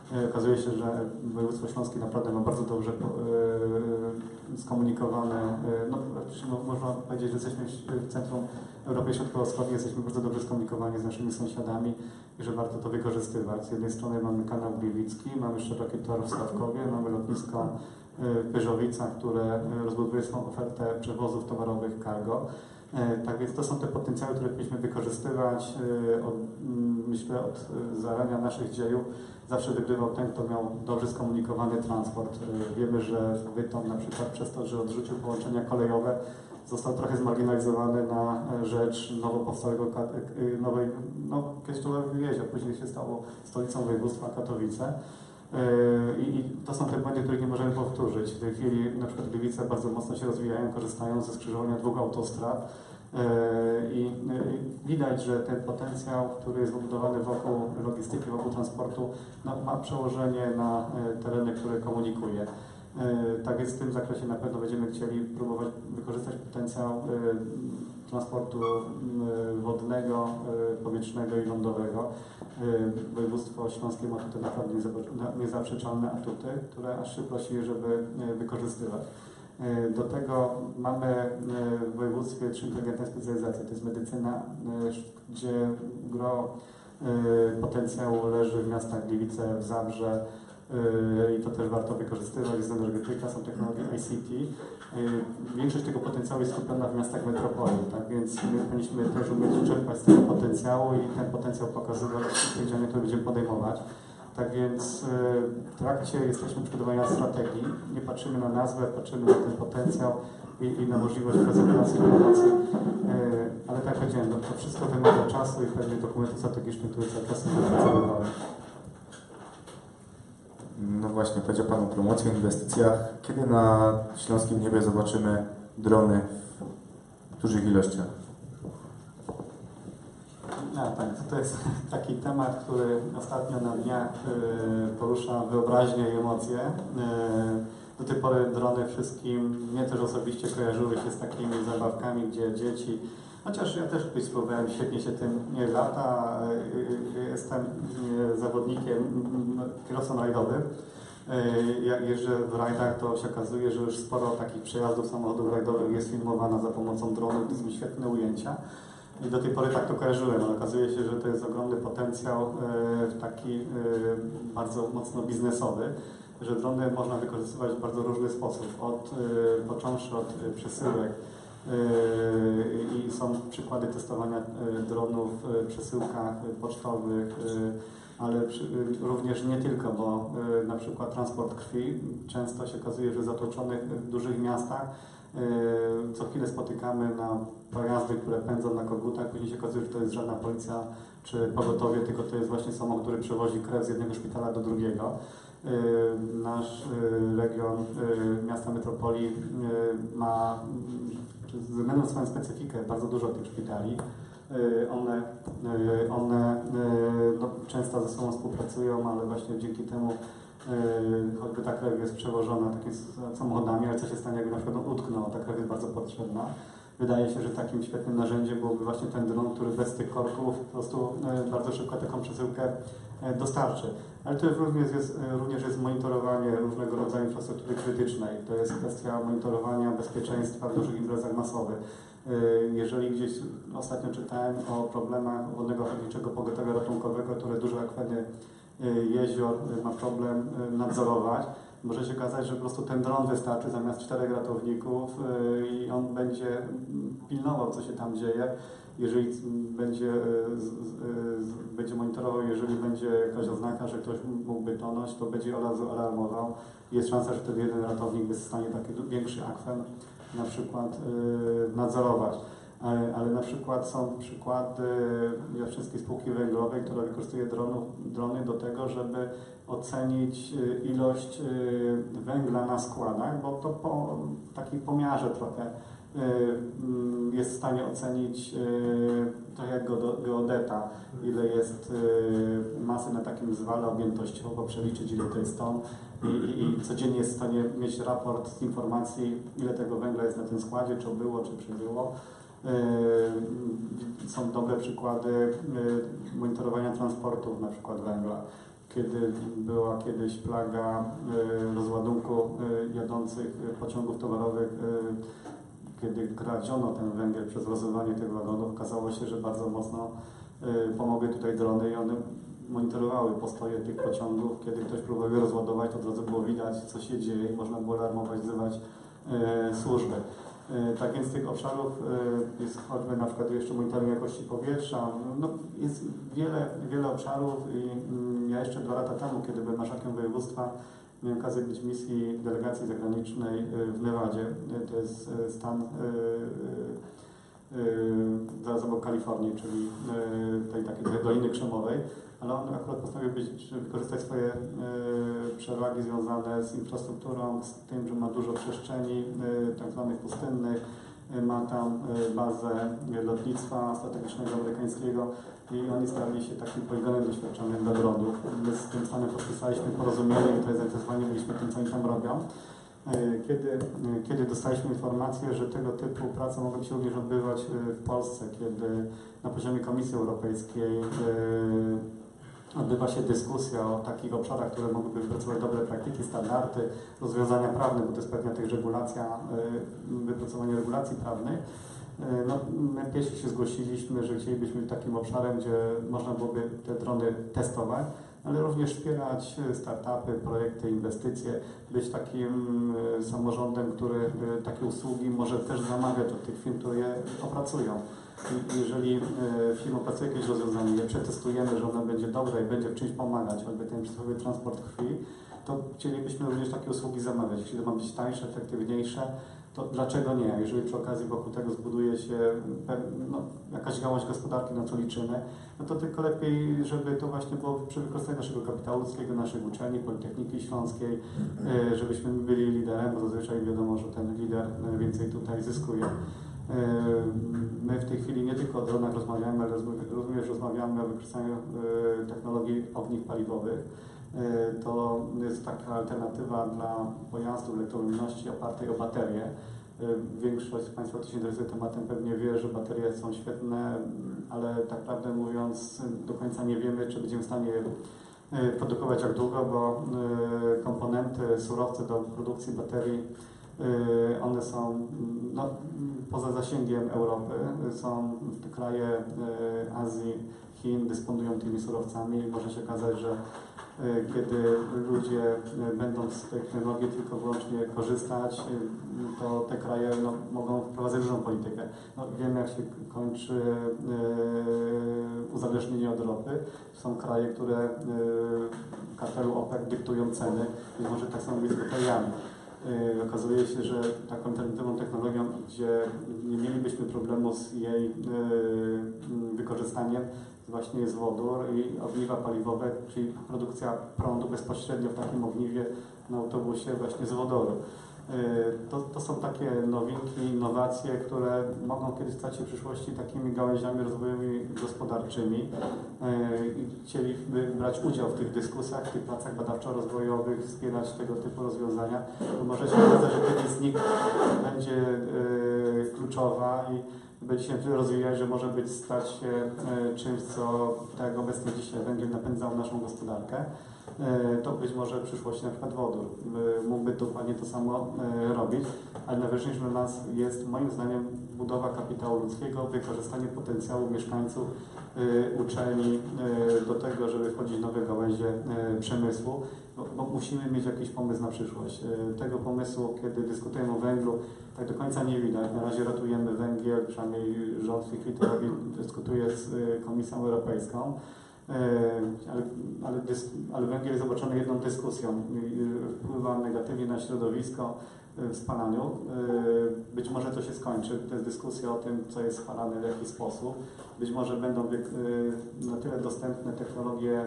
Okazuje się, że województwo śląskie naprawdę ma bardzo dobrze skomunikowane, no, można powiedzieć, że jesteśmy w centrum Europy Środkowo-Wschodniej, jesteśmy bardzo dobrze skomunikowani z naszymi sąsiadami i że warto to wykorzystywać. Z jednej strony mamy kanał Gliwicki, mamy szeroki tor w Stawkowie, mamy lotnisko w Pyrzowicach, które rozbudowuje swoją ofertę przewozów towarowych cargo. Tak więc to są te potencjały, które powinniśmy wykorzystywać. Od, myślę, od zarania naszych dziejów zawsze wygrywał ten, kto miał dobrze skomunikowany transport. Wiemy, że Bytom na przykład przez to, że odrzucił połączenia kolejowe, został trochę zmarginalizowany na rzecz nowo powstałego, nowej, no kiedyś to Wieźnia, później się stało stolicą województwa Katowice. I, I to są te błędy, których nie możemy powtórzyć. W tej chwili na przykład Gliwice bardzo mocno się rozwijają, korzystają ze skrzyżowania dwóch autostrad i widać, że ten potencjał, który jest wybudowany wokół logistyki, wokół transportu, no, ma przełożenie na tereny, które komunikuje. Tak więc w tym zakresie na pewno będziemy chcieli próbować wykorzystać potencjał transportu wodnego, powietrznego i lądowego. Województwo śląskie ma tutaj naprawdę niezaprzeczalne atuty, które aż się prosi, żeby wykorzystywać. Do tego mamy w województwie trzy inteligentne specjalizacje, to jest medycyna, gdzie gro potencjału leży w miastach Gliwice, w Zabrze, i to też warto wykorzystywać, jest energetyka, są technologie I C T. Większość tego potencjału jest skupiona w miastach metropolii, tak więc my powinniśmy też umieć czerpać z tego potencjału i ten potencjał pokazywać w działaniach, które będziemy podejmować. Tak więc w trakcie jesteśmy przygotowania strategii, nie patrzymy na nazwę, patrzymy na ten potencjał i, i na możliwość prezentacji informacji, ale tak jak powiedziałem, no, to wszystko wymaga czasu i pewnych dokumentów strategicznych, które za czasem wypracowywały. No właśnie, powiedział Pan o promocji, o inwestycjach. Kiedy na śląskim niebie zobaczymy drony w dużych ilościach? No, tak, to jest taki temat, który ostatnio na dniach porusza wyobraźnię i emocje. Do tej pory drony wszystkim, mnie też osobiście kojarzyły się z takimi zabawkami, gdzie dzieci, chociaż ja też kiedyś spróbowałem, świetnie się tym nie lata, jestem zawodnikiem, kierowcą rajdowym. Jak jeżdżę w rajdach, to się okazuje, że już sporo takich przejazdów samochodów rajdowych jest filmowana za pomocą dronów, to są świetne ujęcia. I do tej pory tak to kojarzyłem, ale okazuje się, że to jest ogromny potencjał taki bardzo mocno biznesowy, że drony można wykorzystywać w bardzo różny sposób, od, począwszy od przesyłek. I są przykłady testowania dronów w przesyłkach pocztowych, ale również nie tylko, bo na przykład transport krwi często się okazuje, że w zatłoczonych dużych miastach co chwilę spotykamy na pojazdy, które pędzą na kogutach, później się okazuje, że to jest żadna policja czy pogotowie, tylko to jest właśnie samochód, który przewozi krew z jednego szpitala do drugiego. Nasz region miasta metropolii ma ze względu na swoją specyfikę bardzo dużo tych szpitali. One, one no, często ze sobą współpracują, ale właśnie dzięki temu choćby ta krew jest przewożona takimi samochodami, ale co się stanie, jakby na przykład utknął, ta krew jest bardzo potrzebna. Wydaje się, że takim świetnym narzędziem byłby właśnie ten dron, który bez tych korków po prostu bardzo szybko taką przesyłkę dostarczy. Ale to również jest, również jest monitorowanie różnego rodzaju infrastruktury krytycznej. To jest kwestia monitorowania bezpieczeństwa w dużych imprezach masowych. Jeżeli gdzieś ostatnio czytałem o problemach Wodnego Ochotniczego Pogotowia Ratunkowego, które duże akweny jezior ma problem nadzorować, może się okazać, że po prostu ten dron wystarczy zamiast czterech ratowników i on będzie pilnował, co się tam dzieje. Jeżeli będzie, będzie monitorował, jeżeli będzie jakaś oznaka, że ktoś mógłby tonąć, to będzie od razu alarmował. Jest szansa, że wtedy jeden ratownik jest w stanie taki większy akwen na przykład nadzorować. Ale, ale na przykład są przykłady Jastrzębskiej Spółki Węglowej, która wykorzystuje dronów, drony do tego, żeby ocenić ilość węgla na składach, bo to po takim pomiarze trochę jest w stanie ocenić, trochę jak geodeta, ile jest masy na takim zwale objętościowo, przeliczyć ile to jest ton i, i, i codziennie jest w stanie mieć raport z informacji, ile tego węgla jest na tym składzie, czy było, czy przybyło. Są dobre przykłady monitorowania transportów, na przykład węgla. kiedy była kiedyś plaga y, rozładunku y, jadących pociągów towarowych, y, kiedy kradziono ten węgiel przez rozrywanie tych wagonów, okazało się, że bardzo mocno y, pomogły tutaj drony i one monitorowały postoje tych pociągów. Kiedy ktoś próbował je rozładować, to od razu było widać, co się dzieje i można było alarmować, wzywać y, służby. Tak więc tych obszarów jest choćby na przykład jeszcze monitoring jakości powietrza. No, jest wiele, wiele obszarów i ja jeszcze dwa lata temu, kiedy byłem marszałkiem województwa, miałem okazję być w misji delegacji zagranicznej w Nevadzie. To jest stan zaraz obok Kalifornii, czyli tej takiej Doliny Krzemowej, ale on akurat postanowił być, wykorzystać swoje e, przewagi związane z infrastrukturą, z tym, że ma dużo przestrzeni e, tak zwanych pustynnych, e, ma tam e, bazę lotnictwa strategicznego amerykańskiego i oni stali się takim poligonem doświadczonym dla dronów. My z tym stanem podpisaliśmy porozumienie i to zainteresowani byliśmy tym, co oni tam robią. Kiedy, kiedy dostaliśmy informację, że tego typu prace mogą się również odbywać w Polsce, kiedy na poziomie Komisji Europejskiej odbywa się dyskusja o takich obszarach, które mogłyby wypracować dobre praktyki, standardy, rozwiązania prawne, bo to jest pewna tych regulacja, wypracowanie regulacji prawnych. No, my pierwsi się zgłosiliśmy, że chcielibyśmy takim obszarem, gdzie można byłoby te drony testować, ale również wspierać startupy, projekty, inwestycje, być takim samorządem, który takie usługi może też zamawiać od tych firm, które je opracują. I jeżeli firma opracuje jakieś rozwiązanie, je przetestujemy, że ono będzie dobre i będzie w czymś pomagać, choćby ten przysłowiowy transport krwi, to chcielibyśmy również takie usługi zamawiać. Jeśli to ma być tańsze, efektywniejsze, to dlaczego nie? Jeżeli przy okazji wokół tego zbuduje się no, jakaś gałąź gospodarki, na co liczymy, no to tylko lepiej, żeby to właśnie było przy wykorzystaniu naszego kapitału ludzkiego, naszych uczelni, Politechniki Śląskiej, żebyśmy byli liderem, bo zazwyczaj wiadomo, że ten lider więcej tutaj zyskuje. My w tej chwili nie tylko o dronach rozmawiamy, ale również rozmawiamy o wykorzystaniu technologii ogniw paliwowych. To jest taka alternatywa dla pojazdów elektromobilności opartej o baterie. Większość z Państwa, kto się interesuje tematem, pewnie wie, że baterie są świetne, ale tak prawdę mówiąc do końca nie wiemy, czy będziemy w stanie je produkować jak długo, bo komponenty, surowce do produkcji baterii, one są no, poza zasięgiem Europy, są te kraje Azji, Chin dysponują tymi surowcami i może się okazać, że kiedy ludzie będą z tej technologii tylko wyłącznie korzystać, to te kraje no, mogą wprowadzać różną politykę. No, wiemy, jak się kończy yy, uzależnienie od ropy. Są kraje, które yy, kartelu OPEC dyktują ceny i może tak samo jest z bateriami. Yy, okazuje się, że taką alternatywną technologią, gdzie nie mielibyśmy problemu z jej yy, wykorzystaniem, właśnie jest wodór i ogniwa paliwowe, czyli produkcja prądu bezpośrednio w takim ogniwie na autobusie właśnie z wodoru. To, to są takie nowinki, innowacje, które mogą kiedyś stać się w przyszłości takimi gałęziami rozwojowymi gospodarczymi i chcieliby brać udział w tych dyskusjach, w tych pracach badawczo-rozwojowych, wspierać tego typu rozwiązania, bo może się okazać, że kiedyś z nich będzie kluczowa i będzie się tyle rozwijać, że może być stać się e, czymś, co tak jak obecnie dzisiaj węgiel napędzał naszą gospodarkę, e, to być może w przyszłości na przykład wodór e, mógłby dokładnie to samo e, robić, ale najważniejsze dla nas jest moim zdaniem budowa kapitału ludzkiego, wykorzystanie potencjału mieszkańców, e, uczelni e, do tego, żeby wchodzić w nowe gałęzie e, przemysłu, bo, bo musimy mieć jakiś pomysł na przyszłość. E, tego pomysłu, kiedy dyskutujemy o węglu, tak do końca nie widać. Na razie ratujemy węgiel, przynajmniej rząd w tej chwili to robi, dyskutuje z Komisją Europejską, ale, ale, dys, ale węgiel jest obarczony jedną dyskusją, wpływa negatywnie na środowisko w spalaniu. Być może to się skończy, to jest dyskusja o tym, co jest spalane, w jaki sposób. Być może będą na tyle dostępne technologie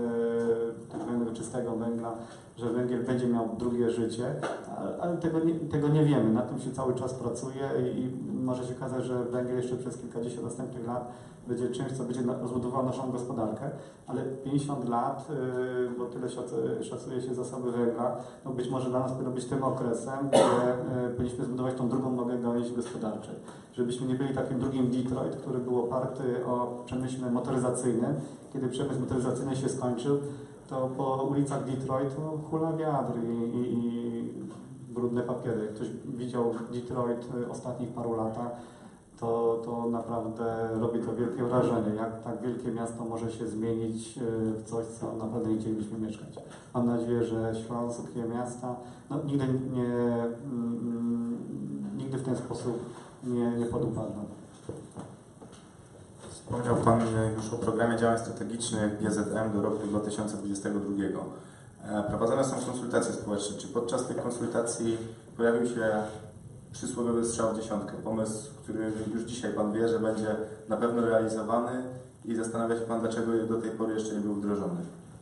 tego czystego węgla, że węgiel będzie miał drugie życie, ale tego nie, tego nie wiemy. Nad tym się cały czas pracuje i może się okazać, że węgiel jeszcze przez kilkadziesiąt następnych lat będzie czymś, co będzie rozbudowało naszą gospodarkę, ale pięćdziesiąt lat, bo tyle szacuje się zasoby węgla, no być może dla nas powinno być tym okresem, gdzie powinniśmy zbudować tą drugą nogę gałęzi gospodarczej. Żebyśmy nie byli takim drugim Detroit, który był oparty o przemyśle motoryzacyjnym. Kiedy przemysł motoryzacyjny się skończył, to po ulicach Detroit to hula wiatr i, i, i brudne papiery. Jak ktoś widział Detroit ostatnich paru latach, to, to naprawdę robi to wielkie wrażenie, jak tak wielkie miasto może się zmienić w coś, co naprawdę nie chcielibyśmy mieszkać. Mam nadzieję, że śląskie miasta no, nigdy, nie, mm, nigdy w ten sposób nie, nie podupadną. Wspomniał Pan już o programie działań strategicznych G Z M do roku dwa tysiące dwudziestego drugiego. Prowadzone są konsultacje społeczne. Czy podczas tych konsultacji pojawił się przysłowiowy strzał w dziesiątkę? Pomysł, który już dzisiaj Pan wie, że będzie na pewno realizowany i zastanawia się Pan, dlaczego do tej pory jeszcze nie był wdrożony?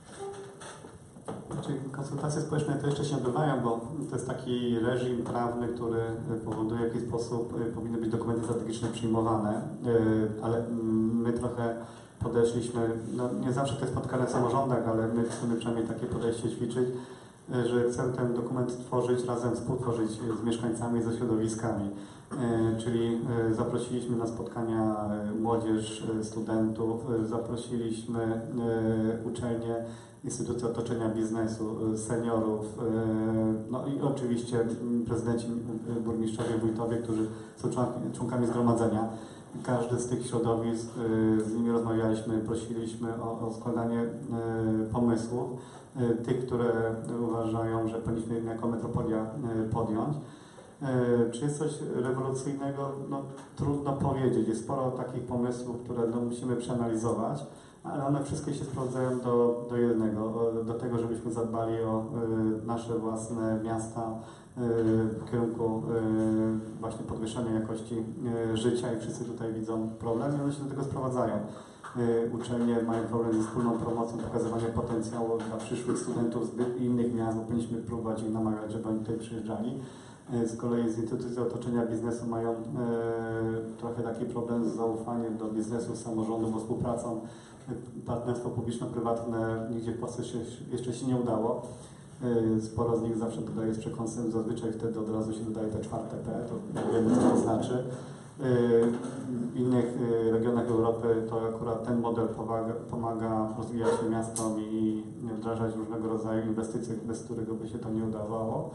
Czyli konsultacje społeczne to jeszcze się odbywają, bo to jest taki reżim prawny, który powoduje, w jaki sposób powinny być dokumenty strategiczne przyjmowane, ale my trochę podeszliśmy, no nie zawsze to jest spotkane w samorządach, ale my chcemy przynajmniej takie podejście ćwiczyć, że chcemy ten dokument tworzyć razem, współtworzyć z mieszkańcami, ze środowiskami. Czyli zaprosiliśmy na spotkania młodzież, studentów, zaprosiliśmy uczelnie, instytucje otoczenia biznesu, seniorów, no i oczywiście prezydenci, burmistrzowie, wójtowie, którzy są członkami zgromadzenia. Każdy z tych środowisk, z nimi rozmawialiśmy, prosiliśmy o, o składanie pomysłów, tych, które uważają, że powinniśmy jako metropolia podjąć. Czy jest coś rewolucyjnego? No, trudno powiedzieć. Jest sporo takich pomysłów, które no, musimy przeanalizować, ale one wszystkie się sprowadzają do, do jednego, do tego, żebyśmy zadbali o nasze własne miasta w kierunku właśnie podwyższania jakości życia i wszyscy tutaj widzą problem i one się do tego sprowadzają. Uczelnie mają problem ze wspólną promocją, pokazywaniem potencjału dla przyszłych studentów z innych miast, bo powinniśmy próbować ich namawiać, żeby oni tutaj przyjeżdżali. Z kolei z instytucje otoczenia biznesu mają e, trochę taki problem z zaufaniem do biznesu, samorządu, bo współpracą partnerstwo publiczno-prywatne nigdzie w Polsce się, jeszcze się nie udało. E, sporo z nich zawsze dodaje z przekąsem, zazwyczaj wtedy od razu się dodaje te czwarte P, to nie wiemy, co to znaczy. E, w innych e, regionach Europy to akurat ten model pomaga, pomaga rozwijać się miastom i wdrażać różnego rodzaju inwestycje, bez którego by się to nie udawało.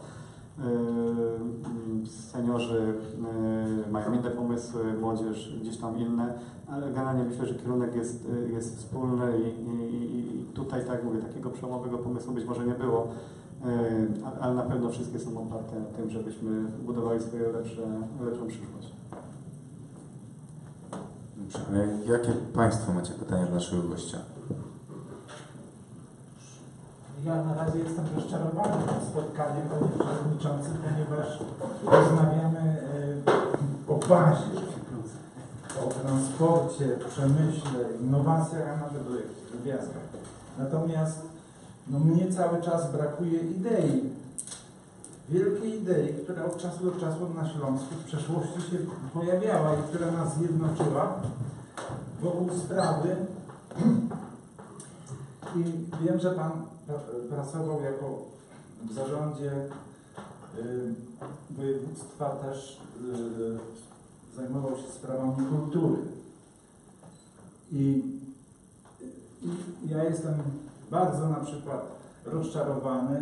Seniorzy mają inne pomysły, młodzież gdzieś tam inne, ale generalnie myślę, że kierunek jest, jest wspólny i, i, i tutaj, tak mówię, takiego przełomowego pomysłu być może nie było, ale na pewno wszystkie są oparte na tym, żebyśmy budowali swoją lepsze, lepszą przyszłość. Dobrze. Jakie Państwo macie pytania do naszego gościa? Ja na razie jestem rozczarowany tym spotkaniem, panie przewodniczący, ponieważ rozmawiamy o bazie, o transporcie, przemyśle, innowacjach, a nawet o drobiazgach. Natomiast no, mnie cały czas brakuje idei, wielkiej idei, która od czasu do czasu na Śląsku w przeszłości się pojawiała i która nas zjednoczyła wokół sprawy. I wiem, że Pan pracował jako w zarządzie y, województwa, też y, zajmował się sprawami kultury. I, I ja jestem bardzo na przykład rozczarowany.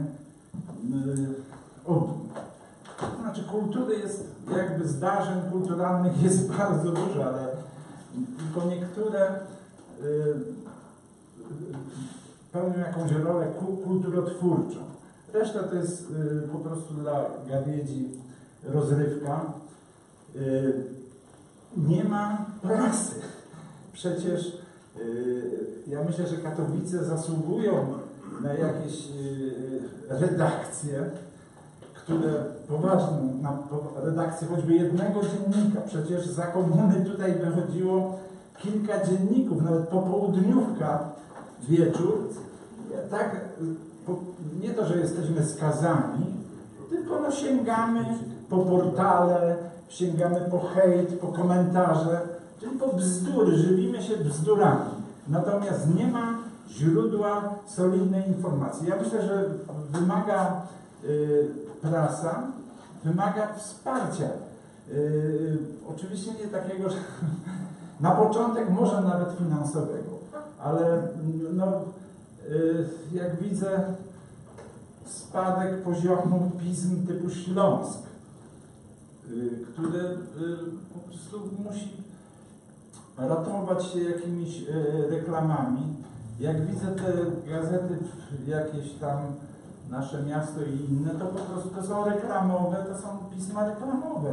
Y, o, to znaczy kultury jest, jakby zdarzeń kulturalnych jest bardzo dużo, ale tylko niektóre y, pełnią jakąś rolę kulturotwórczą. Reszta to jest y, po prostu dla gawiedzi rozrywka. Y, nie ma prasy. Przecież y, ja myślę, że Katowice zasługują na jakieś y, redakcje, które poważną, na redakcję choćby jednego dziennika. Przecież za komuny tutaj wychodziło kilka dzienników, nawet popołudniówka, wieczór. Tak, nie to, że jesteśmy skazani, tylko no sięgamy po portale, sięgamy po hejt, po komentarze, czyli po bzdury, żywimy się bzdurami. Natomiast nie ma źródła solidnej informacji. Ja myślę, że wymaga y, prasa, wymaga wsparcia. Y, oczywiście nie takiego, że na początek może nawet finansowego, ale no, jak widzę, spadek poziomu pism typu Śląsk, który po prostu musi ratować się jakimiś reklamami. Jak widzę te gazety jakieś tam, Nasze Miasto i inne, to po prostu to są reklamowe, to są pisma reklamowe.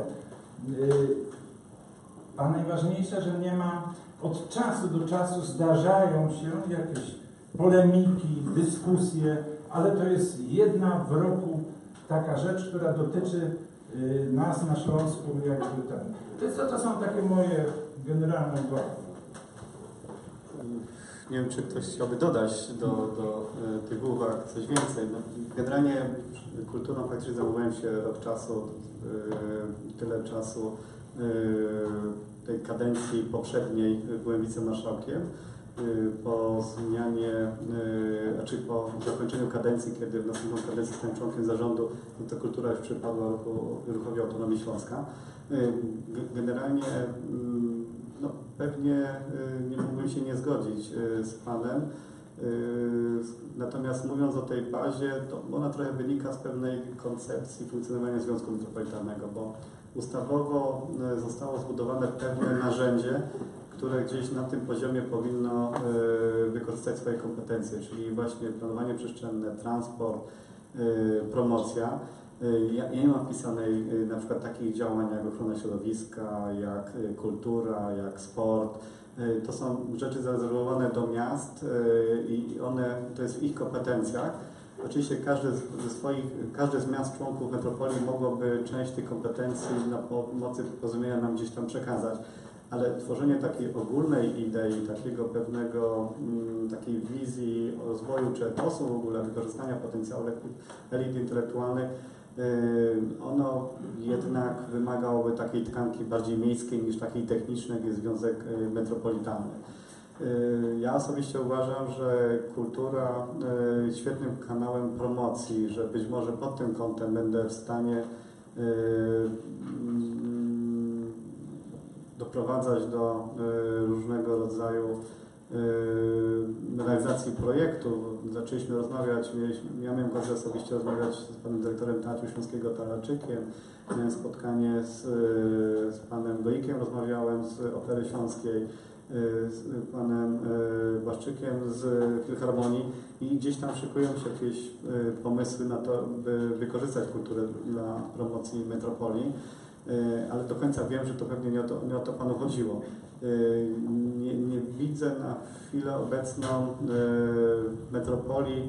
A najważniejsze, że nie ma, od czasu do czasu zdarzają się jakieś polemiki, dyskusje, ale to jest jedna w roku taka rzecz, która dotyczy nas na Śląsku, jakby ten. To, to są takie moje generalne uwagi. Nie wiem, czy ktoś chciałby dodać do, do y, tych uwag coś więcej. No, generalnie kulturą faktycznie zajmowałem się rok czasu, y, tyle czasu y, tej kadencji poprzedniej byłem wicemarszałkiem. Y, po zmianie, y, znaczy po zakończeniu kadencji, kiedy w następną kadencji zostałem członkiem zarządu, no to kultura już przypadła ruchu, Ruchowi Autonomii Śląska. Y, generalnie y, No, pewnie y, nie mógłbym się nie zgodzić y, z Panem. Y, natomiast mówiąc o tej bazie, to ona trochę wynika z pewnej koncepcji funkcjonowania Związku Metropolitalnego, bo ustawowo y, zostało zbudowane pewne narzędzie, które gdzieś na tym poziomie powinno y, wykorzystać swoje kompetencje, czyli właśnie planowanie przestrzenne, transport, y, promocja. Ja, ja nie mam wpisanej na przykład takich działań jak ochrona środowiska, jak kultura, jak sport. To są rzeczy zarezerwowane do miast i one, to jest w ich kompetencjach. Oczywiście każde ze swoich, każde z miast członków metropolii mogłoby część tych kompetencji na mocy porozumienia nam gdzieś tam przekazać, ale tworzenie takiej ogólnej idei, takiego pewnego, takiej wizji rozwoju czy etosu w ogóle, wykorzystania potencjału elit intelektualnych, ono jednak wymagałoby takiej tkanki bardziej miejskiej niż takiej technicznej, jak jest Związek Metropolitalny. Ja osobiście uważam, że kultura jest świetnym kanałem promocji, że być może pod tym kątem będę w stanie doprowadzać do różnego rodzaju realizacji projektu. Zaczęliśmy rozmawiać, mieliśmy, ja miałem okazję osobiście rozmawiać z panem dyrektorem Teatru Śląskiego Talarczykiem, miałem spotkanie z, z panem Goikiem, rozmawiałem z Opery Śląskiej, z panem Błaszczykiem z Filharmonii i gdzieś tam szykują się jakieś pomysły na to, by wykorzystać kulturę dla promocji metropolii, ale do końca wiem, że to pewnie nie o to, nie o to panu chodziło. Nie, nie widzę na chwilę obecną w metropolii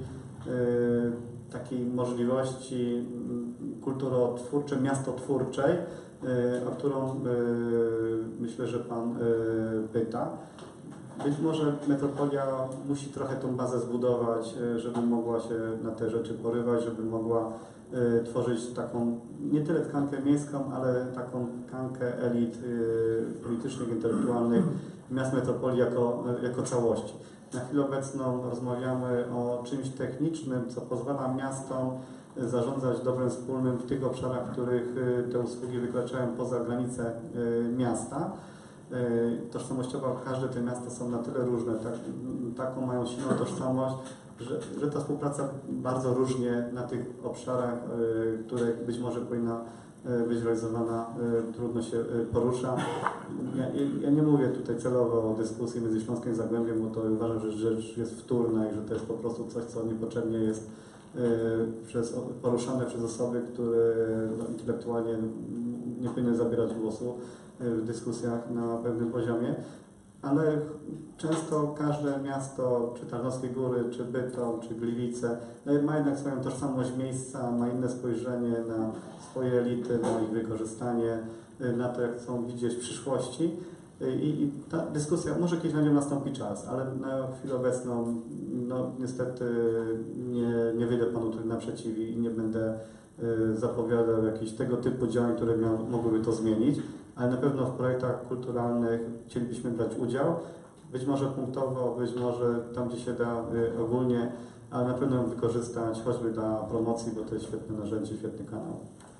takiej możliwości kulturotwórczej, miastotwórczej, o którą myślę, że Pan pyta. Być może metropolia musi trochę tą bazę zbudować, żeby mogła się na te rzeczy porywać, żeby mogła tworzyć taką, nie tyle tkankę miejską, ale taką tkankę elit politycznych, intelektualnych miast metropolii jako, jako całości. Na chwilę obecną rozmawiamy o czymś technicznym, co pozwala miastom zarządzać dobrem wspólnym w tych obszarach, w których te usługi wykraczają poza granice miasta. Tożsamościowo każde te miasta są na tyle różne, tak, taką mają silną tożsamość, że, że ta współpraca bardzo różnie na tych obszarach, które być może powinna być realizowana, trudno się porusza. Ja, ja nie mówię tutaj celowo o dyskusji między Śląskiem i Zagłębiem, bo to uważam, że rzecz jest wtórna i że to jest po prostu coś, co niepotrzebnie jest przez, poruszane przez osoby, które intelektualnie nie powinny zabierać głosu w dyskusjach na pewnym poziomie, ale często każde miasto, czy Tarnowskie Góry, czy Bytom, czy Gliwice, ma jednak swoją tożsamość miejsca, ma inne spojrzenie na swoje elity, na ich wykorzystanie, na to, jak chcą widzieć w przyszłości. I, i ta dyskusja, może kiedyś na nią nastąpi czas, ale na chwilę obecną no, niestety nie, nie wyjdę Panu tutaj naprzeciw i nie będę y, zapowiadał jakichś tego typu działań, które miał, mogłyby to zmienić, ale na pewno w projektach kulturalnych chcielibyśmy brać udział, być może punktowo, być może tam, gdzie się da y, ogólnie, ale na pewno ją wykorzystać choćby dla promocji, bo to jest świetne narzędzie, świetny kanał.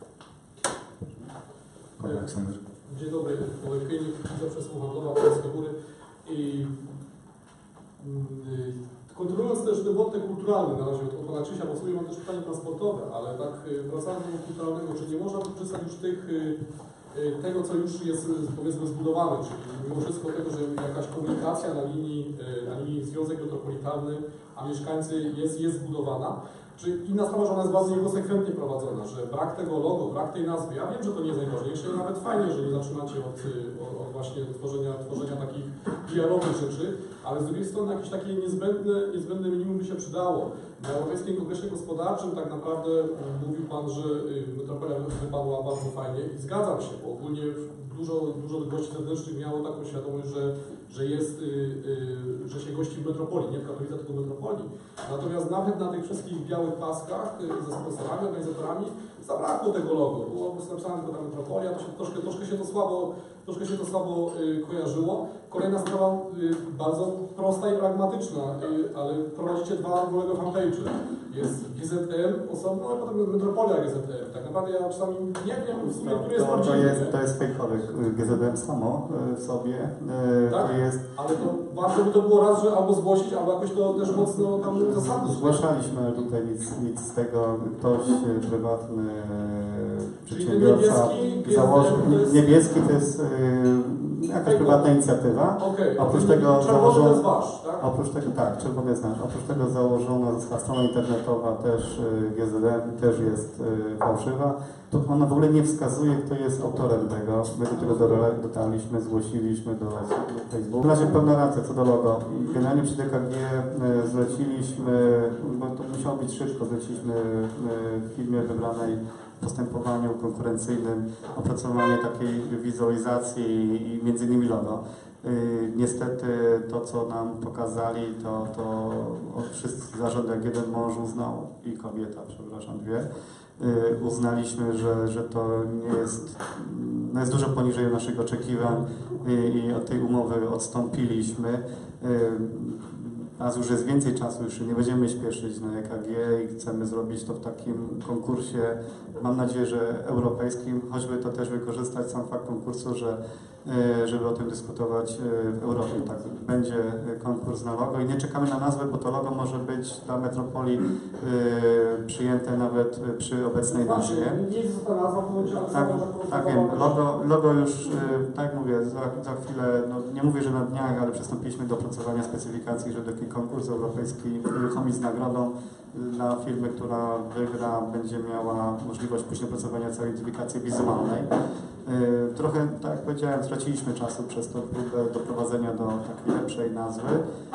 Pan Aleksander. Dzień dobry, Wojtek Kielik, widzę przesłuch handlowa Polskie Góry i yy, tylko kontynuując też ten wątek kulturalny, na razie od, od pana Krzysia, bo sobie mam też pytanie transportowe, ale tak y, wracając do kulturalnego, czy nie można wykorzystać już tych, y, y, tego, co już jest powiedzmy zbudowane, czyli mimo wszystko tego, że jakaś komunikacja na linii, y, na linii Związek Metropolitalny, a mieszkańcy jest, jest zbudowana. Czy inna sprawa, że ona jest bardzo niekonsekwentnie prowadzona, że brak tego logo, brak tej nazwy, ja wiem, że to nie jest najważniejsze i nawet fajnie, że nie zaczynacie od, od, od właśnie tworzenia, tworzenia takich P R-owych rzeczy, ale z drugiej strony jakieś takie niezbędne, niezbędne minimum by się przydało. Na Europejskim Kongresie Gospodarczym tak naprawdę mówił Pan, że metropolia wypadła bardzo fajnie i zgadzam się, bo ogólnie dużo, dużo gości zewnętrznych miało taką świadomość, że, że jest, yy, yy, że się gości w metropolii, nie w Katowicach, tylko w metropolii. Natomiast nawet na tych wszystkich białych paskach yy, ze sponsorami, organizatorami zabrakło tego logo. Było po prostu napisane tylko ta metropolia, to się, troszkę, troszkę się to słabo, troszkę się to słabo yy, kojarzyło. Kolejna sprawa yy, bardzo prosta i pragmatyczna, yy, ale prowadzicie dwa wolnego fanpage'y. Jest G Z M osobno, a potem jest metropolia G Z M. Tak naprawdę ja czasami nie wiem w sumie, który jest To, to prawdziwy. jest, to jest fejkowy G Z M samo w sobie. Tak? To jest, ale to warto by to było raz, że albo zgłosić, albo jakoś to też mocno tam zasadność. zgłaszaliśmy, ale tutaj nic, nic z tego. Ktoś e, prywatny e, Czyli przedsiębiorca niebieski założył. to jest- Niebieski to jest e, jakaś Fejkowy. prywatna inicjatywa. Okej, Oprócz a tego czerwony założono- to jest wasz, tak? Oprócz tego, tak, czerwony jest nasz. Oprócz tego założona została strona internetowa też y, G Z M, też jest y, fałszywa. To ona w ogóle nie wskazuje, kto jest autorem tego. My do tego dora- dotarliśmy, zgłosiliśmy do, do Facebooka. W razie pełna racja co do logo. Generalnie przy D K G y, zleciliśmy, bo to musiało być szybko, zleciliśmy y, firmie wybranej w postępowaniu konkurencyjnym opracowanie takiej wizualizacji i, i między innymi logo. Yy, niestety to, co nam pokazali, to, to od wszyscy zarząd, jak jeden mąż uznał i kobieta, przepraszam, dwie, yy, uznaliśmy, że, że to nie jest, no jest dużo poniżej naszych oczekiwań yy, i od tej umowy odstąpiliśmy. Yy, Teraz już jest więcej czasu, już nie będziemy śpieszyć na E K G i chcemy zrobić to w takim konkursie, mam nadzieję, że europejskim, choćby to też wykorzystać sam fakt konkursu, że, żeby o tym dyskutować w Europie. Tak, będzie konkurs na logo i nie czekamy na nazwę, bo to logo może być dla metropolii przyjęte nawet przy obecnej nazwie. Nie jest ta nazwa, powiedziała Tak, tak wiem. Logo, logo już, tak jak mówię, za, za chwilę, no nie mówię, że na dniach, ale przystąpiliśmy do opracowania specyfikacji, żeby taki konkurs europejski uruchomić z nagrodą dla firmy, która wygra, będzie miała możliwość później opracowania całej identyfikacji wizualnej. Trochę, tak jak powiedziałem, straciliśmy czasu przez tą próbę doprowadzenia do takiej lepszej nazwy,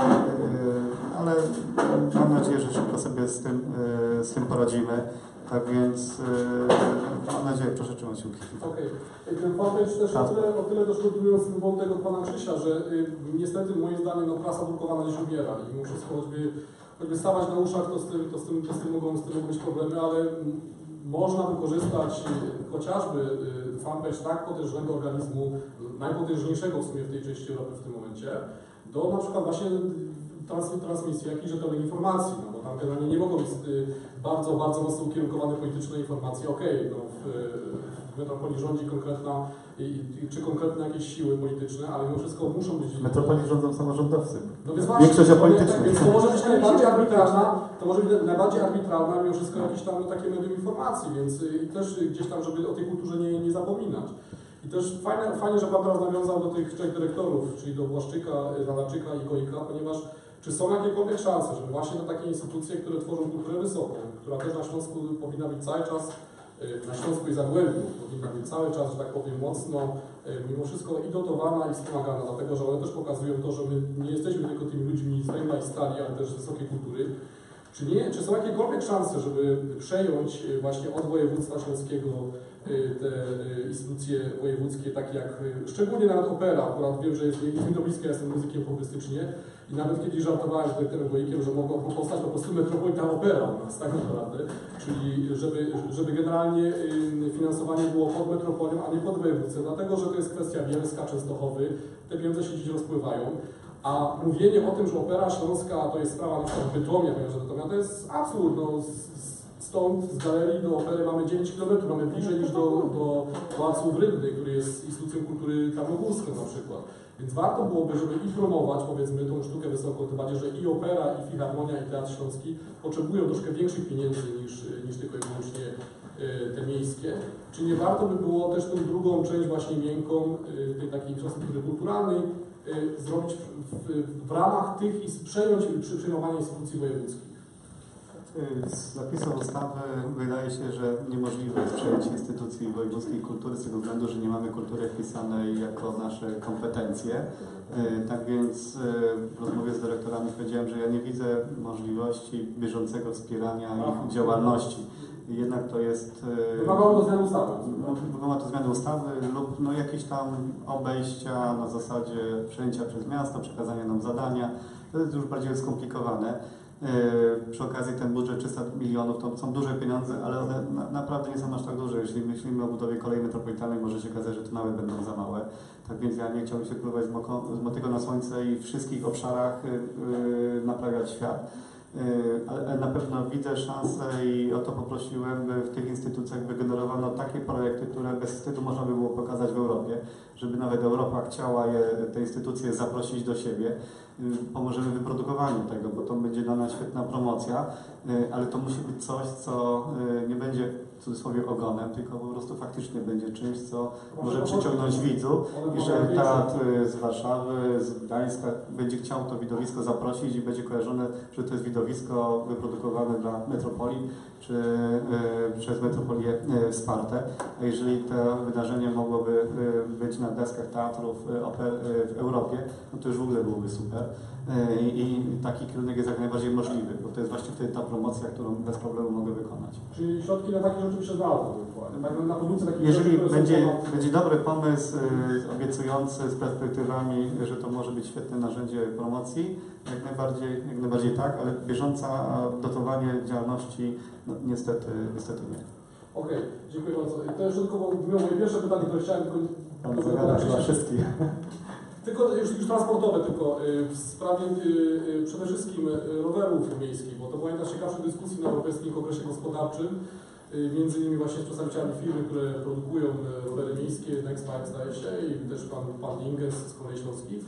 ale mam nadzieję, że szybko sobie z tym, z tym poradzimy. Tak więc yy, mam nadzieję, proszę trzymać kciuki. Okej. Ten fanpage też o tyle, o tyle też kontynuując ten wątek od Pana Krzysia, że y, niestety moim zdaniem no, prasa drukowana gdzieś umiera i mimo wszystko choćby, choćby stawać na uszach, to z tym, to z tym, to z tym, mogą, z tym mogą być problemy, ale m, można wykorzystać y, chociażby y, fanpage tak potężnego organizmu, najpotężniejszego w sumie w tej części Europy w tym momencie, do na przykład właśnie trans, transmisji jakichś rzetelnych informacji, no bo tam generalnie nie mogą być y, bardzo, bardzo mocno ukierunkowane polityczne informacje. Okej, okay, no w, w metropolii rządzi konkretna, i, i, czy konkretne jakieś siły polityczne, ale mimo wszystko muszą być... W metropolii rządzą samorządowcy. No więc właśnie, Większość apolityczna. Więc to może być najbardziej arbitralna, to może być najbardziej arbitralna mimo wszystko jakieś tam takie medium informacji, więc i też gdzieś tam, żeby o tej kulturze nie, nie zapominać. I też fajne, fajnie, że Pan teraz nawiązał do tych trzech dyrektorów, czyli do Błaszczyka, Radarczyka i Goika, ponieważ czy są jakiekolwiek szanse, żeby właśnie te takie instytucje, które tworzą kulturę wysoką, która też na Śląsku powinna być cały czas, na Śląsku i Zagłębiu powinna być cały czas, że tak powiem, mocno, mimo wszystko i dotowana i wspomagana, dlatego że one też pokazują to, że my nie jesteśmy tylko tymi ludźmi z węgla i stali, ale też z wysokiej kultury. Czy, nie, czy są jakiekolwiek szanse, żeby przejąć właśnie od województwa śląskiego te instytucje wojewódzkie, takie jak szczególnie nawet opera, akurat wiem, że jest mi to bliska, ja jestem muzykiem hobbystycznie i nawet kiedyś żartowałem z dyrektorem Goikiem, że mogło powstać po prostu Metropolitan Opera u nas, tak naprawdę, czyli żeby, żeby generalnie finansowanie było pod metropolią, a nie pod województwem, dlatego że to jest kwestia Bielska, Częstochowy, te pieniądze się gdzieś rozpływają. A mówienie o tym, że Opera Śląska to jest sprawa na przykład Bytomia, ponieważ Bytomia to jest absurd. No, stąd z galerii do Opery mamy dziewięć kilometrów, mamy bliżej niż do, do Pałacu Rybny, który jest instytucją kultury tarnogórską na przykład. Więc warto byłoby, żeby i promować, powiedzmy, tą sztukę wysoką, tym bardziej, że i opera, i filharmonia, i teatr śląski potrzebują troszkę większych pieniędzy niż, niż tylko i wyłącznie y, te miejskie. Czy nie warto by było też tą drugą część właśnie miękką, y, tej takiej infrastruktury kulturalnej, y, zrobić w, w, w ramach tych i przejąć przy przyjmowanie instytucji wojewódzkich? Z zapisów ustawy wydaje się, że niemożliwe jest przejęcie instytucji wojewódzkiej kultury z tego względu, że nie mamy kultury wpisanej jako nasze kompetencje. Tak więc w rozmowie z dyrektorami powiedziałem, że ja nie widzę możliwości bieżącego wspierania ich działalności. Jednak to jest... Wymagało to zmiany ustawy. Wymaga to zmiany ustawy lub no, jakieś tam obejścia na zasadzie przejęcia przez miasto, przekazania nam zadania. To jest już bardziej skomplikowane. Yy, przy okazji ten budżet trzysta milionów to są duże pieniądze, ale one na, naprawdę nie są aż tak duże. Jeśli myślimy o budowie kolei metropolitalnej, może się okazać, że to nawet będą za małe. Tak więc ja nie chciałbym się próbować z, moko, z motyką na słońce i w wszystkich obszarach yy, naprawiać świat. Yy, ale na pewno widzę szansę i o to poprosiłem, by w tych instytucjach wygenerowano takie projekty, które bez wstydu można by było pokazać w Europie, żeby nawet Europa chciała je, te instytucje zaprosić do siebie. Pomożemy w wyprodukowaniu tego, bo to będzie dla nas świetna promocja, ale to musi być coś, co nie będzie w cudzysłowie ogonem, tylko po prostu faktycznie będzie czymś, co może przyciągnąć widzów i że teatr z Warszawy, z Gdańska będzie chciał to widowisko zaprosić i będzie kojarzone, że to jest widowisko wyprodukowane dla metropolii, czy y, przez metropolię y, wsparte. A jeżeli to wydarzenie mogłoby y, być na deskach teatrów y, oper, y, w Europie, no to już w ogóle byłoby super. Y, I taki kierunek jest jak najbardziej możliwy, bo to jest właśnie wtedy ta promocja, którą bez problemu mogę wykonać. Czyli środki na takie rzeczy się znalazły dokładnie. Tak, na produkcję takich Jeżeli rzeczy, będzie, są... będzie dobry pomysł, y, obiecujący z perspektywami, że to może być świetne narzędzie promocji, jak najbardziej, jak najbardziej tak, ale bieżąca dotowanie działalności no, niestety, niestety nie. Okej, okay, dziękuję bardzo. To jeszcze tylko było moje pierwsze pytanie, które chciałem tylko... Pan zagada chyba wszystkich. Tylko już, już transportowe, tylko w sprawie przede wszystkim rowerów miejskich, bo to była jedna z ciekawszych dyskusji na Europejskim Kongresie Gospodarczym, między innymi właśnie z przedstawicielami firmy, które produkują rowery miejskie, Nextbike zdaje się, i też pan, pan Inges z Kolei Śląskich.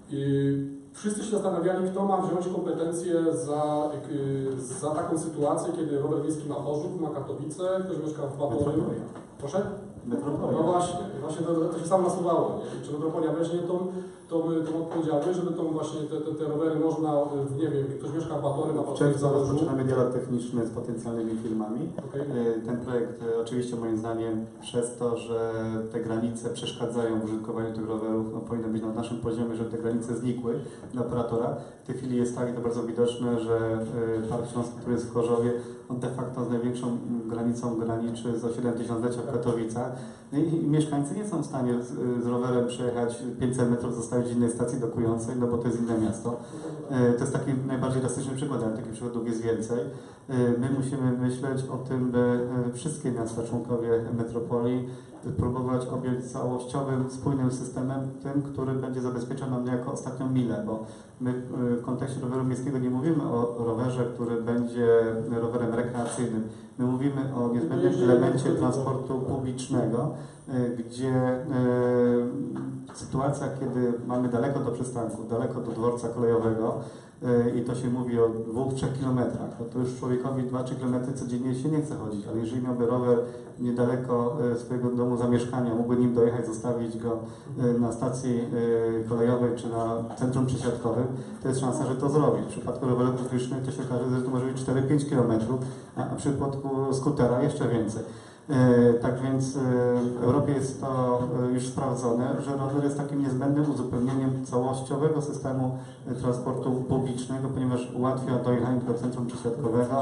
Wszyscy się zastanawiali, kto ma wziąć kompetencje za, za taką sytuację, kiedy rower miejski ma Chorzów, ma Katowice, ktoś mieszka w Batorym. Proszę? Metropolia. No właśnie, właśnie to, to się samo nasuwało. Nie? Czy metropolia weźmie tą, tą, tą odpowiedzialność, żeby tą właśnie te, te, te rowery można, nie wiem, ktoś mieszka w Batorym, a W czerwcu rozpoczynamy dialog techniczny z potencjalnymi firmami. Okay. Ten projekt oczywiście moim zdaniem przez to, że te granice przeszkadzają w użytkowaniu tych rowerów, no, powinno być na naszym poziomie, żeby te granice znikły dla operatora. W tej chwili jest tak, i to bardzo widoczne, że Park Śląski, który jest w Chorzowie, on de facto z największą granicą graniczy z osiedlem tysiąclecia w Katowicach. I, I mieszkańcy nie są w stanie z, z rowerem przejechać pięćset metrów, zostawić w innej stacji dokującej, no bo to jest inne miasto. To jest taki najbardziej drastyczny przykład, ale takich przykładów jest więcej. My musimy myśleć o tym, by wszystkie miasta członkowie metropolii próbować objąć całościowym, spójnym systemem, tym, który będzie zabezpieczał nam jako ostatnią milę, bo my w kontekście roweru miejskiego nie mówimy o rowerze, który będzie rowerem rekreacyjnym. My mówimy o niezbędnym elemencie transportu publicznego, gdzie sytuacja, kiedy mamy daleko do przystanku, daleko do dworca kolejowego, i to się mówi o dwóch, trzech kilometrach, no to już człowiekowi dwa, trzy kilometry codziennie się nie chce chodzić, ale jeżeli miałby rower niedaleko swojego domu zamieszkania, mógłby nim dojechać, zostawić go na stacji kolejowej czy na centrum przesiadkowym, to jest szansa, że to zrobi. W przypadku rowerów elektrycznych to się okaże, że to może być cztery pięć kilometrów, a w przypadku skutera jeszcze więcej. Tak więc w Europie jest to już sprawdzone, że rower jest takim niezbędnym uzupełnieniem całościowego systemu transportu publicznego, ponieważ ułatwia dojechanie do centrum przesiadkowego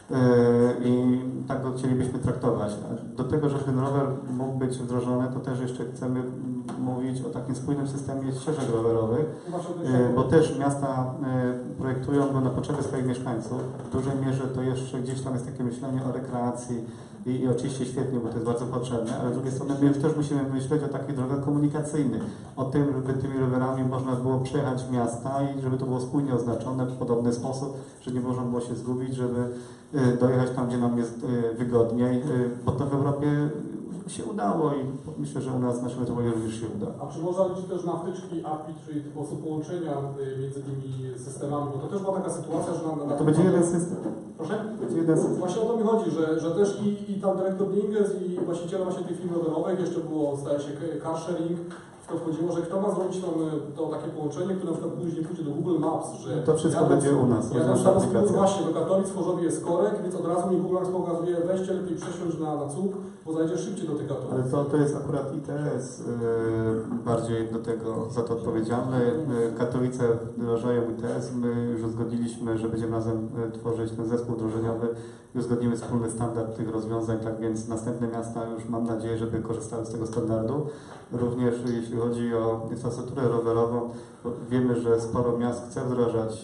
i tak go chcielibyśmy traktować. Do tego, żeby ten rower mógł być wdrożony, to też jeszcze chcemy mówić o takim spójnym systemie ścieżek rowerowych, bo też miasta projektują go na potrzeby swoich mieszkańców. W dużej mierze to jeszcze gdzieś tam jest takie myślenie o rekreacji i, i oczywiście świetnie, bo to jest bardzo potrzebne, ale z drugiej strony my też musimy myśleć o takich drogach komunikacyjnych, o tym, żeby tymi rowerami można było przejechać miasta i żeby to było spójnie oznaczone w podobny sposób, że nie można było się zgubić, żeby dojechać tam, gdzie nam jest wygodniej, bo to w Europie się udało i myślę, że u nas w naszym metropolii również się uda. A czy można liczyć też na wtyczki A P I, czyli po prostu połączenia y, między tymi systemami? Bo to też była taka sytuacja, że na, na To będzie jeden system. Proszę? Będzie jeden system. Właśnie o to mi chodzi, że, że też i, i tam dyrektor Dinges i właściciele właśnie tych firm rowerowych, jeszcze było, zdaje się, car sharing, w to wchodziło, że kto ma zrobić tam to takie połączenie, które na przykład później pójdzie do Google Maps, że To wszystko ja będzie u nas. ja nasza tam aplikacja. właśnie do Katowic, w Chorzowie jest korek, więc od razu mi Google Maps pokazuje, weźcie lepiej przesiąść na, na cóg, bo zajdziesz szybciej do tych Katowic. Ale to, to jest akurat I T S yy, bardziej do tego za to odpowiedzialny. Yy, Katowice wdrażają I T S. My już uzgodniliśmy, że będziemy razem yy, tworzyć ten zespół wdrożeniowy i uzgodnimy wspólny standard tych rozwiązań, tak więc następne miasta już mam nadzieję, żeby korzystały z tego standardu. Również jeśli chodzi o infrastrukturę rowerową, bo wiemy, że sporo miast chce wdrażać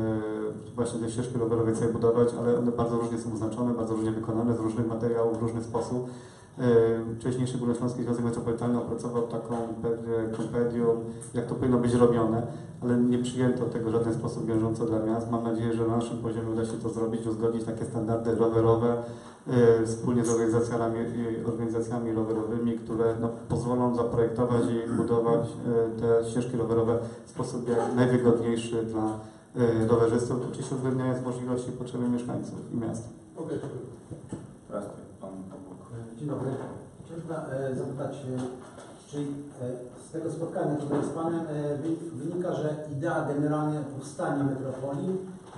yy, właśnie te ścieżki rowerowe, chce je budować, ale one bardzo różnie są oznaczone, bardzo różnie wykonane, z różnych materiałów, w różny sposób. Wcześniejszy Górnośląski Związek Metropolitalny opracował taką pewnie kompendium, jak to powinno być robione, ale nie przyjęto tego w żaden sposób wiążąco dla miast. Mam nadzieję, że na naszym poziomie uda się to zrobić, uzgodnić takie standardy rowerowe yy, wspólnie z organizacjami, organizacjami rowerowymi, które no, pozwolą zaprojektować i budować yy, te ścieżki rowerowe w sposób jak najwygodniejszy dla yy, rowerzystów, oczywiście uwzględniając możliwości i potrzeby mieszkańców i miast. Okej, Teraz pan Dzień dobry. Chciałem e, zapytać, e, czyli e, z tego spotkania tutaj z Panem e, wynika, że idea generalnie powstania metropolii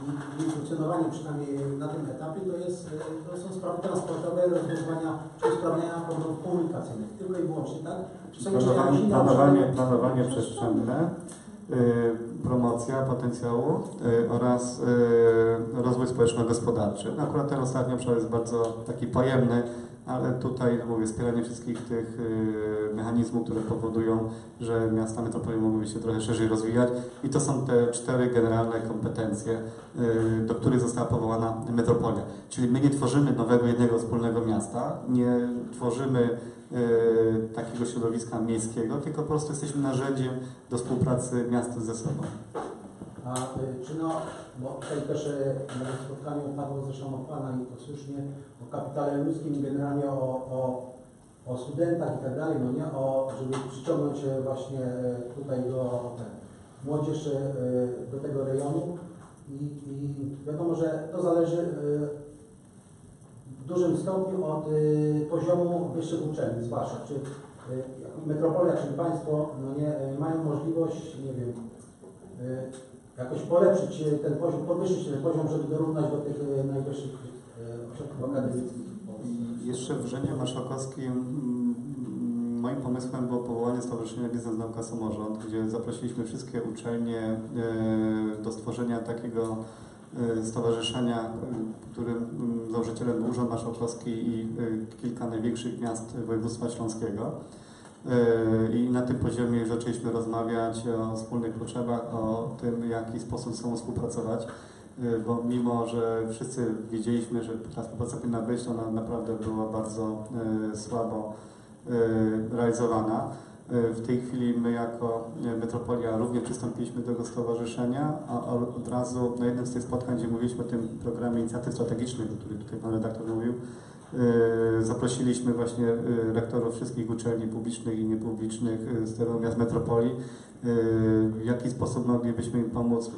i jej funkcjonowanie przynajmniej na tym etapie to, jest, e, to są sprawy transportowe, rozwiązywania czy usprawniania problemów komunikacyjnych. Tylko i wyłącznie, tak? Czy są jeszcze jakieś Planowanie, inne planowanie, obszary? planowanie przestrzenne, y, promocja potencjału y, oraz y, rozwój społeczno-gospodarczy. No, akurat ten ostatni obszar jest bardzo taki pojemny, ale tutaj mówię, wspieranie wszystkich tych y, mechanizmów, które powodują, że miasta metropolii mogłyby się trochę szerzej rozwijać i to są te cztery generalne kompetencje, y, do których została powołana metropolia. Czyli my nie tworzymy nowego jednego wspólnego miasta, nie tworzymy y, takiego środowiska miejskiego, tylko po prostu jesteśmy narzędziem do współpracy miast ze sobą. A y, czy no, bo tutaj też y, na tym spotkaniu padło zresztą od Pana i to słusznie o kapitale ludzkim i generalnie o, o, o studentach i tak dalej, no nie, o, żeby przyciągnąć y, właśnie y, tutaj do ten, młodzież y, do tego rejonu i, i wiadomo, że to zależy y, w dużym stopniu od y, poziomu wyższych uczelni, zwłaszcza czy y, metropolia, czyli Państwo no nie, y, mają możliwość, nie wiem, y, jakoś polepszyć ten poziom, podwyższyć ten poziom, żeby dorównać do tych najwyższych ośrodków akademickich. I jeszcze w Urzędzie Marszałkowskim mm, moim pomysłem było powołanie Stowarzyszenia Biznes Nauka Samorząd, gdzie zaprosiliśmy wszystkie uczelnie y, do stworzenia takiego y, stowarzyszenia, y, którym y, założycielem był Urząd Marszałkowski i y, kilka największych miast województwa śląskiego. I na tym poziomie zaczęliśmy rozmawiać o wspólnych potrzebach, o tym, w jaki sposób ze sobą współpracować, bo mimo, że wszyscy wiedzieliśmy, że ta współpraca powinna być, ona naprawdę była bardzo słabo realizowana. W tej chwili my jako metropolia również przystąpiliśmy do tego stowarzyszenia, a od razu na jednym z tych spotkań, gdzie mówiliśmy o tym programie inicjatyw strategicznych, o którym tutaj pan redaktor mówił, zaprosiliśmy właśnie rektorów wszystkich uczelni publicznych i niepublicznych z terenu miast metropolii, w jaki sposób moglibyśmy im pomóc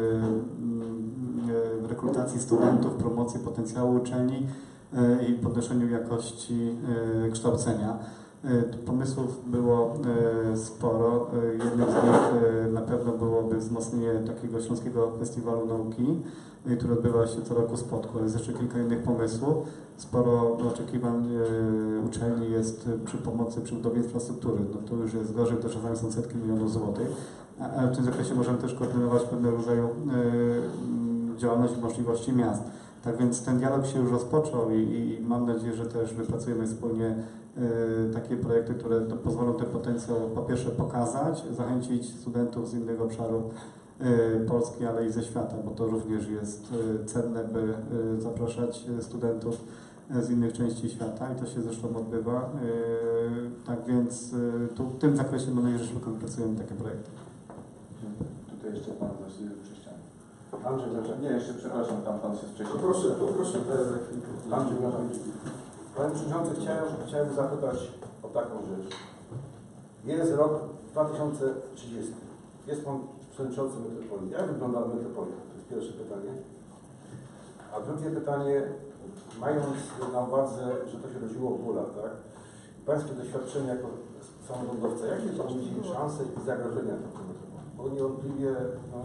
w rekrutacji studentów, promocji potencjału uczelni i podnoszeniu jakości kształcenia. Pomysłów było sporo. Jednym z nich na pewno byłoby wzmocnienie takiego Śląskiego Festiwalu Nauki, który odbywa się co roku w Spodku, ale jest jeszcze kilka innych pomysłów. Sporo oczekiwań uczelni jest przy pomocy przy budowie infrastruktury. No to już jest gorzej, to czasami są setki milionów złotych. A w tym zakresie możemy też koordynować pewnego rodzaju działalność i możliwości miast. Tak więc ten dialog się już rozpoczął i, i mam nadzieję, że też wypracujemy wspólnie y, takie projekty, które to pozwolą ten potencjał po pierwsze pokazać, zachęcić studentów z innego obszaru y, Polski, ale i ze świata, bo to również jest y, cenne, by y, zapraszać studentów z innych części świata i to się zresztą odbywa. Y, tak więc y, tu w tym zakresie mam nadzieję, że szybko wypracujemy takie projekty. Tutaj jeszcze pan coś przy ścianie. Andrzej, nie, jeszcze przepraszam, tam pan się wcześniej. Proszę, poproszę teraz za chwilkę. Andrzej, Panie Przewodniczący, chciałem, chciałem zapytać o taką rzecz. Jest rok dwa tysiące trzydziesty. Jest Pan Przewodniczący Metropolii. Jak wygląda metropolia? To jest pierwsze pytanie. A drugie pytanie, mając na uwadze, że to się rodziło w bólach, tak? Pańskie doświadczenie jako samorządowca, jakie Pan widzi szanse i zagrożenia tego metropolii? Bo niewątpliwie, no,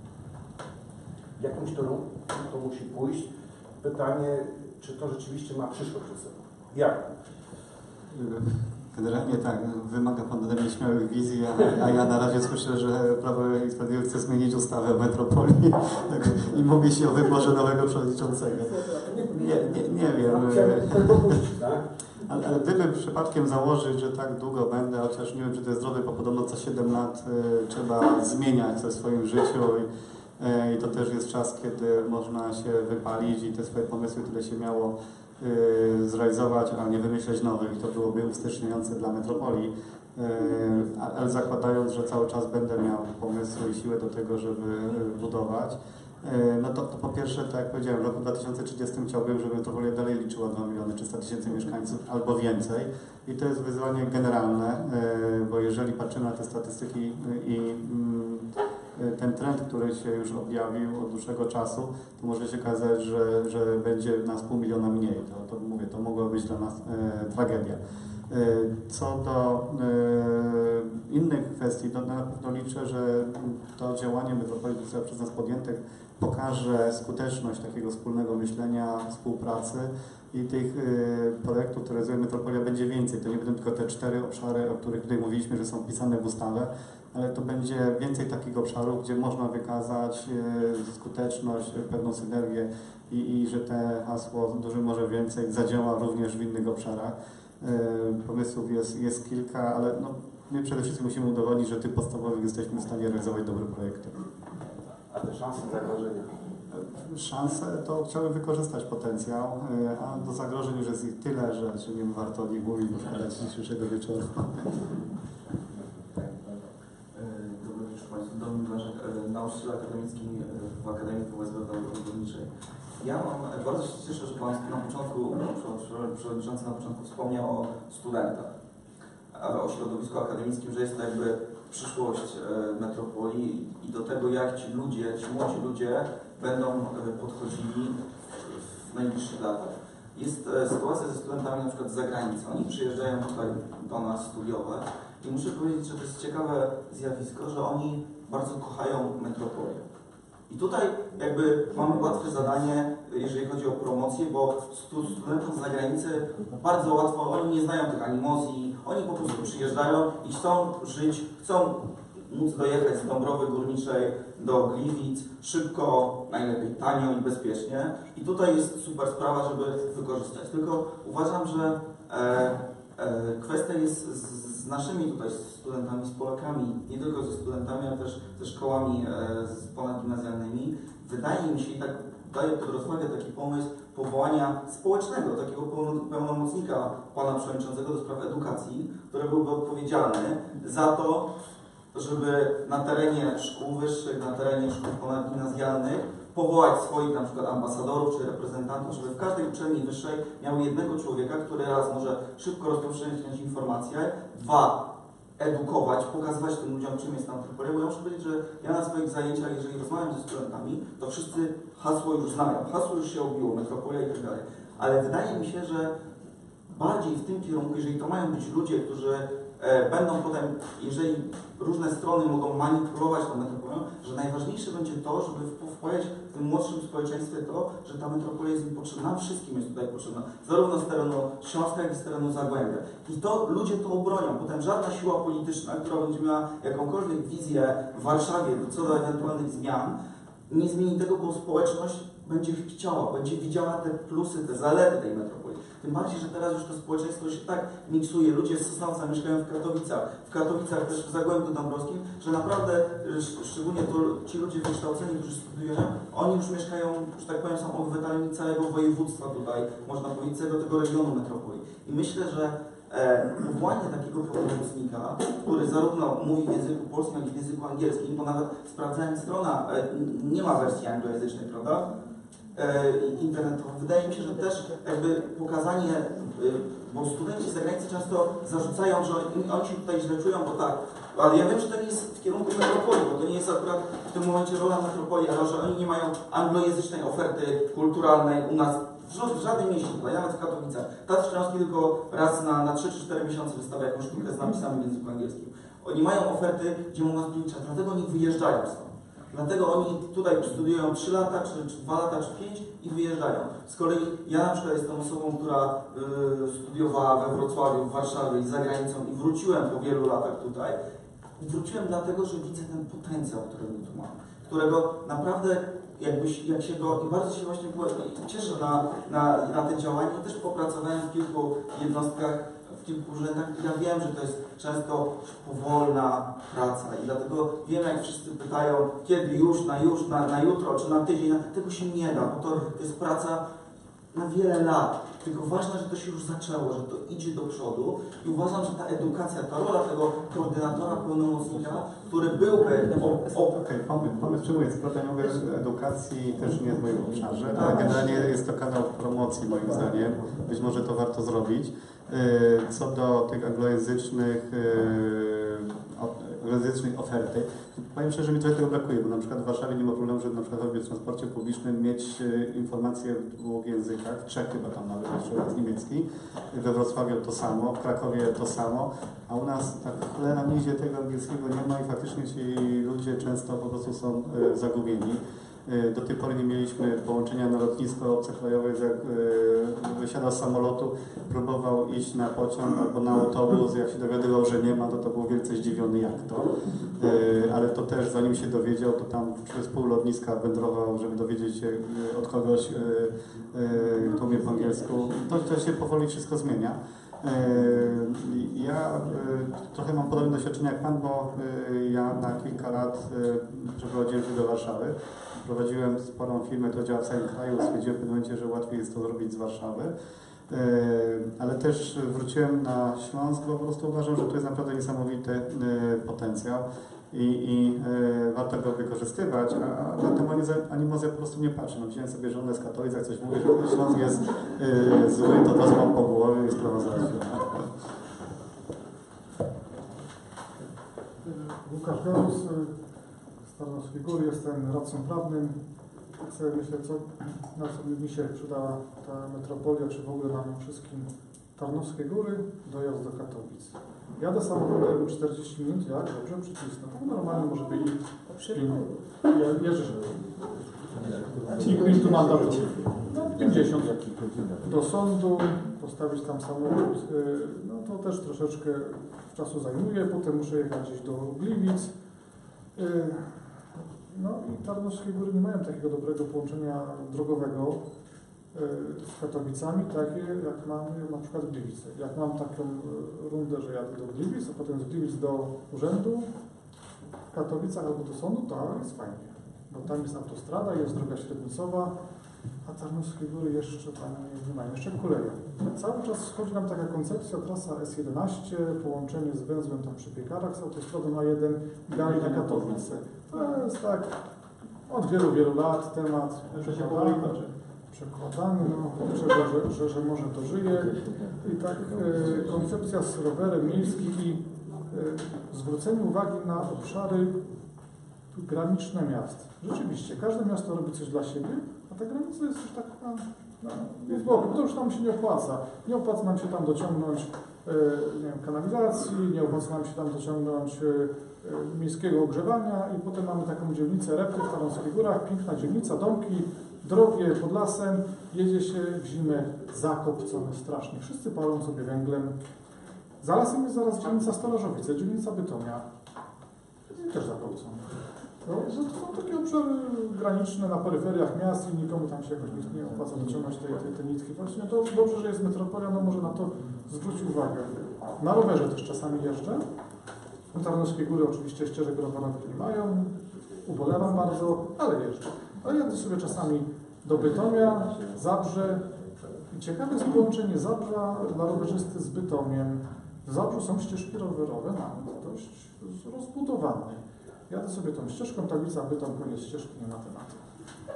w jakimś kierunku to musi pójść. Pytanie, czy to rzeczywiście ma przyszłość ze sobą? Jak? Generalnie tak, wymaga Pan ode mnie śmiałych wizji, a, a ja na razie słyszę, że Prawo i Sprawiedliwość chce zmienić ustawę o metropolii tak, i mówi się o wyborze nowego przewodniczącego. Nie, nie, nie wiem. Ale, ale gdyby przypadkiem założyć, że tak długo będę, chociaż nie wiem, czy to jest zdrowe, bo podobno co siedem lat y, trzeba zmieniać coś w swoim życiu i, y, i to też jest czas, kiedy można się wypalić i te swoje pomysły, które się miało y, zrealizować, a nie wymyśleć nowych. To byłoby usteczniające dla metropolii, y, ale zakładając, że cały czas będę miał pomysły i siłę do tego, żeby budować. No to, to po pierwsze, tak jak powiedziałem, w roku dwa tysiące trzydziestym chciałbym, żeby metropolia dalej liczyła dwa miliony trzysta tysięcy mieszkańców albo więcej. I to jest wyzwanie generalne, bo jeżeli patrzymy na te statystyki i ten trend, który się już objawił od dłuższego czasu, to może się okazać, że, że będzie nas pół miliona mniej. To, to mówię, to mogła być dla nas e, tragedia. Co do y, innych kwestii, to na pewno liczę, że to działanie metropolii, które zostało przez nas podjęte, pokaże skuteczność takiego wspólnego myślenia, współpracy i tych y, projektów, które realizuje metropolia, będzie więcej. To nie będą tylko te cztery obszary, o których tutaj mówiliśmy, że są wpisane w ustawę, ale to będzie więcej takich obszarów, gdzie można wykazać y, skuteczność, pewną synergię i, i że te hasło duży może więcej zadziała również w innych obszarach. Pomysłów jest, jest kilka, ale no, my przede wszystkim musimy udowodnić, że tych podstawowych jesteśmy w stanie realizować dobre projekty. A te szanse zagrożenia? Szanse to chciałbym wykorzystać potencjał, a do zagrożeń już jest ich tyle, że, że nie warto o nich mówić, bo szkoda dzisiejszego wieczoru. Dobry wieczór Państwu. Domin Blaszek, nauczyciel akademicki w Akademii W S B Górniczej. Ja mam, bardzo się cieszę, że Pan na początku, Przewodniczący na początku wspomniał o studentach, o środowisku akademickim, że jest to jakby przyszłość metropolii i do tego, jak ci ludzie, ci młodzi ludzie będą podchodzili w najbliższych latach. Jest sytuacja ze studentami na przykład z zagranicy. Oni przyjeżdżają tutaj do nas studiować i muszę powiedzieć, że to jest ciekawe zjawisko, że oni bardzo kochają metropolię. I tutaj jakby mamy łatwe zadanie, jeżeli chodzi o promocję, bo studentom z zagranicy bardzo łatwo, oni nie znają tych animozji, oni po prostu przyjeżdżają i chcą żyć, chcą móc dojechać z Dąbrowy Górniczej do Gliwic szybko, najlepiej tanio i bezpiecznie. I tutaj jest super sprawa, żeby wykorzystać. Tylko uważam, że e, e, kwestia jest z, z naszymi tutaj studentami, z Polakami, nie tylko ze studentami, ale też ze szkołami e, ponadgimnazjalnymi. Wydaje mi się i tak daję pod rozwagę taki pomysł powołania społecznego, takiego pełnomocnika Pana Przewodniczącego do spraw edukacji, który byłby odpowiedzialny za to, żeby na terenie szkół wyższych, na terenie szkół ponadgimnazjalnych powołać swoich na przykład ambasadorów czy reprezentantów, żeby w każdej uczelni wyższej miały jednego człowieka, który raz może szybko rozpowszechniać informacje, dwa edukować, pokazywać tym ludziom, czym jest ta metropolia, bo ja muszę powiedzieć, że ja na swoich zajęciach, jeżeli rozmawiam ze studentami, to wszyscy hasło już znają, hasło już się obiło, metropolia i tak dalej, ale wydaje mi się, że bardziej w tym kierunku, jeżeli to mają być ludzie, którzy e, będą potem, jeżeli różne strony mogą manipulować tą metropolią, że najważniejsze będzie to, żeby wpływać w tym młodszym społeczeństwie to, że ta metropolia jest im potrzebna, nam wszystkim jest tutaj potrzebna, zarówno z terenu Śląska, jak i z terenu Zagłębia. I to ludzie to obronią, potem żadna siła polityczna, która będzie miała jakąkolwiek wizję w Warszawie co do ewentualnych zmian, nie zmieni tego, bo społeczność będzie chciała, będzie widziała te plusy, te zalety tej metropolii. Tym bardziej, że teraz już to społeczeństwo się tak miksuje. Ludzie z Sosnowca mieszkają w Katowicach, w Katowicach też w Zagłębiu Dąbrowskim, że naprawdę, szczególnie to ci ludzie wykształceni, którzy studiują, oni już mieszkają, że tak powiem, są obywatelami całego województwa tutaj, można powiedzieć, całego tego regionu metropolii. I myślę, że e, powołanie takiego pełnomocnika, który zarówno mówi w języku polskim, jak i w języku angielskim, bo nawet sprawdzałem strona, e, nie ma wersji anglojęzycznej, prawda? internetowa. Wydaje mi się, że też jakby pokazanie, bo studenci z zagranicy często zarzucają, że oni, oni się tutaj źle czują, bo tak, ale ja wiem, że to nie jest w kierunku metropolii, bo to nie jest akurat w tym momencie rola metropolii, ale że oni nie mają anglojęzycznej oferty kulturalnej u nas w żadnym mieście, tutaj, nawet w Katowicach. Teatr Śląski tylko raz na, na trzy czy cztery miesiące wystawia jakąś sztukę z napisami w języku angielskim. Oni mają oferty, gdzie mogą spędzić czas, dlatego oni wyjeżdżają stąd. Dlatego oni tutaj studiują trzy lata, czy, czy dwa lata, czy pięć i wyjeżdżają. Z kolei ja na przykład jestem osobą, która y, studiowała we Wrocławiu, w Warszawie i za granicą i wróciłem po wielu latach tutaj. I wróciłem dlatego, że widzę ten potencjał, który my tu mamy, którego naprawdę jakbyś, jak się go, i bardzo się właśnie cieszę na, na, na te działania. Też popracowałem w kilku jednostkach, w kilku urzędach i ja wiem, że to jest często powolna praca i dlatego wiem, jak wszyscy pytają, kiedy już, na już, na, na jutro, czy na tydzień, na, tego się nie da, bo to jest praca na wiele lat. Tylko ważne, że to się już zaczęło, że to idzie do przodu i uważam, że ta edukacja, ta rola tego koordynatora, pełnomocnika, który byłby... Okej, pomysł, pomysł przyjmuję, co prawda nie mówię, że edukacji też nie jest w moim obszarze, ale generalnie jest to kanał promocji moim zdaniem, być może to warto zrobić. Co do tych anglojęzycznych, anglojęzycznej oferty, powiem szczerze, że mi trochę tego brakuje, bo na przykład w Warszawie nie ma problemu, żeby na przykład w transporcie publicznym mieć informacje w dwóch językach, w trzech chyba tam nawet, jeszcze jest niemiecki, we Wrocławiu to samo, w Krakowie to samo, a u nas tak cholera nigdzie tego angielskiego nie ma i faktycznie ci ludzie często po prostu są zagubieni. Do tej pory nie mieliśmy połączenia na lotnisko obcokrajowe, jak wysiadał z samolotu, próbował iść na pociąg albo na autobus, jak się dowiadywał, że nie ma, to to był wielce zdziwiony, jak to. Ale to też, zanim się dowiedział, to tam przez pół lotniska wędrował, żeby dowiedzieć się od kogoś, kto umie po angielsku. To, to się powoli wszystko zmienia. Ja trochę mam podobne doświadczenia jak Pan, bo ja na kilka lat przeprowadziłem się do Warszawy. Prowadziłem sporą firmę, która działa w całym kraju. Stwierdziłem w pewnym momencie, że łatwiej jest to zrobić z Warszawy. Ale też wróciłem na Śląsk, bo po prostu uważam, że to jest naprawdę niesamowity potencjał i, i warto go wykorzystywać, a na tę animozję po prostu nie patrzę. No, wziąłem sobie żonę z Katowic, jak coś mówię, że Śląsk jest zły, to to mam po głowie i sprawa załatwiona. Łukasz Garus, z Tarnowskiej Góry, jestem radcą prawnym. Tak sobie myślę, co, na co mi się przydała ta metropolia, czy w ogóle nam wszystkim Tarnowskie Góry, dojazd do Katowic. Jadę samochodem czterdzieści minut, jak? Dobrze przycisnę. No, normalnie może być i jeżdżę szybko. Nikt mi tu mandatu. No, pięćdziesiąt. Do sądu, postawić tam samochód, no to też troszeczkę czasu zajmuje. Potem muszę jechać gdzieś do Gliwic. No i Tarnowskie Góry nie mają takiego dobrego połączenia drogowego z Katowicami, takie jak mamy na przykład w Gliwicy. Jak mam taką rundę, że jadę do Gliwic, a potem z Gliwic do urzędu w Katowicach albo do sądu, to jest fajnie. Bo tam jest autostrada, jest droga średnicowa, a Tarnowskie Góry jeszcze tam nie mają, jeszcze koleje. Cały czas schodzi nam taka koncepcja, trasa S jedenaście, połączenie z węzłem tam przy Piekarach z autostradą A jeden i dalej na Katowice. To jest tak od wielu, wielu lat temat przekładany, przekładany no, liczę, że, że, że może to żyje. I tak e, koncepcja z rowerem miejskim i e, zwrócenie uwagi na obszary graniczne miast. Rzeczywiście, każde miasto robi coś dla siebie, a ta granica jest już tak na, na w boku. To już tam się nie opłaca. Nie opłaca nam się tam dociągnąć e, nie wiem, kanalizacji, nie opłaca nam się tam dociągnąć e, e, miejskiego ogrzewania i potem mamy taką dzielnicę Repty w Tarnowskich Górach, piękna dzielnica, domki, drogie pod lasem, jedzie się w zimę zakopcone strasznie. Wszyscy palą sobie węglem. Za lasem jest zaraz dzielnica Starażowice, dzielnica Bytomia. I też zakopcone. No, to są takie obszary graniczne na peryferiach miast i nikomu tam się jakoś nie opłaca dociągnąć tej, tej, tej nitki. Właśnie to dobrze, że jest metropolia, no może na to zwrócić uwagę. Na rowerze też czasami jeżdżę. Tarnowskie Góry oczywiście ścieżek rowerowych nie mają, ubolewam bardzo, ale jeżdżę. Ale jadę sobie czasami do Bytomia, Zabrze. I ciekawe jest połączenie Zabrza dla rowerzysty z Bytomiem. W Zabrzu są ścieżki rowerowe, nawet dość rozbudowane. Jadę sobie tą ścieżką, tablica Bytom, koniec ścieżki, nie ma tematu.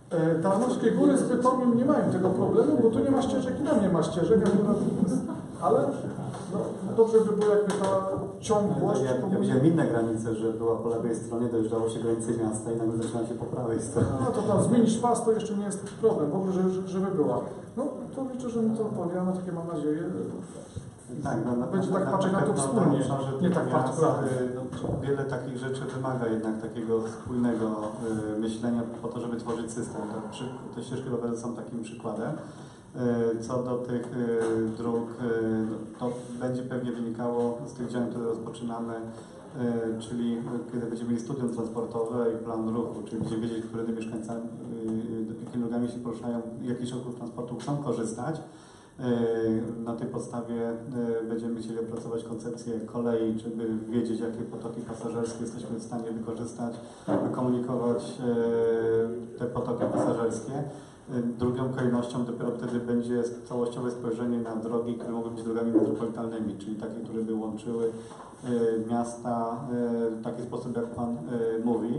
E, Tarnowskie Góry z Pytomiem nie mają tego problemu, bo tu nie ma ścieżek i tam nie ma ścieżek, akurat, ale no, dobrze by było jakby ta ciągłość. Ja, ja widziałem inne granice, że była po lewej stronie, dojeżdżało się granicy miasta i nagle zaczyna się po prawej stronie. No to tam zmienić pas to jeszcze nie jest taki problem, w ogóle, żeby, żeby była. No to liczę, że mi to odpowie, mam takie mam nadzieję. Tak, no, na, Będzie na, tak patrzeć na to pewno wspólnie, obszarze nie tak miast, partykularnie. no, wiele takich rzeczy wymaga jednak takiego spójnego y, myślenia po to, żeby tworzyć system. To, przy, te ścieżki rowerowe są takim przykładem. Y, co do tych y, dróg, y, to będzie pewnie wynikało z tych działań, które rozpoczynamy, y, czyli kiedy będziemy mieli studium transportowe i plan ruchu, czyli będziemy wiedzieć, którymi mieszkańcami, y, jakimi drogami się poruszają, jakich środków transportu chcą korzystać. Na tej podstawie będziemy chcieli opracować koncepcję kolei, żeby wiedzieć, jakie potoki pasażerskie jesteśmy w stanie wykorzystać, wykomunikować te potoki pasażerskie. Drugą kolejnością dopiero wtedy będzie całościowe spojrzenie na drogi, które mogą być drogami metropolitalnymi, czyli takie, które by łączyły miasta w taki sposób, jak Pan mówi.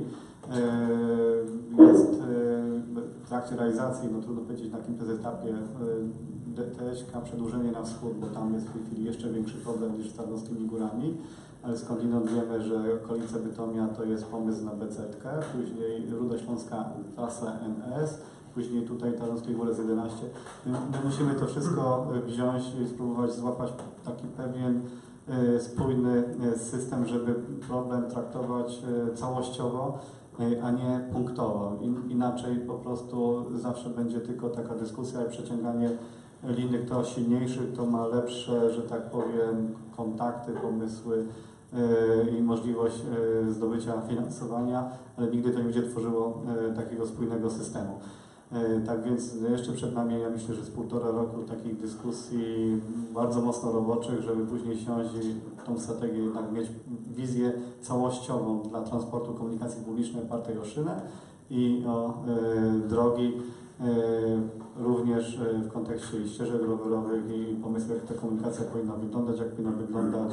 Jest w trakcie realizacji, no trudno powiedzieć na jakim to jest etapie, D T S K przedłużenie na wschód, bo tam jest w tej chwili jeszcze większy problem niż z Tarnowskimi Górami, ale skądinąd wiemy, że okolice Bytomia to jest pomysł na B Z K, później Ruda Śląska trasa N S, później tutaj Tarnowskie Góry z jedenaście. My, my musimy to wszystko wziąć i spróbować złapać taki pewien y, spójny y, system, żeby problem traktować y, całościowo, y, a nie punktowo. In, inaczej po prostu zawsze będzie tylko taka dyskusja i przeciąganie liny, kto silniejszy, kto ma lepsze, że tak powiem, kontakty, pomysły yy, i możliwość yy, zdobycia finansowania, ale nigdy to nie będzie tworzyło yy, takiego spójnego systemu. Yy, tak więc jeszcze przed nami, ja myślę, że z półtora roku takich dyskusji bardzo mocno roboczych, żeby później siąść i tą strategię jednak mieć wizję całościową dla transportu komunikacji publicznej opartej o szynę i o yy, drogi. Również w kontekście ścieżek rowerowych i pomysłu, jak ta komunikacja powinna wyglądać, jak powinna wyglądać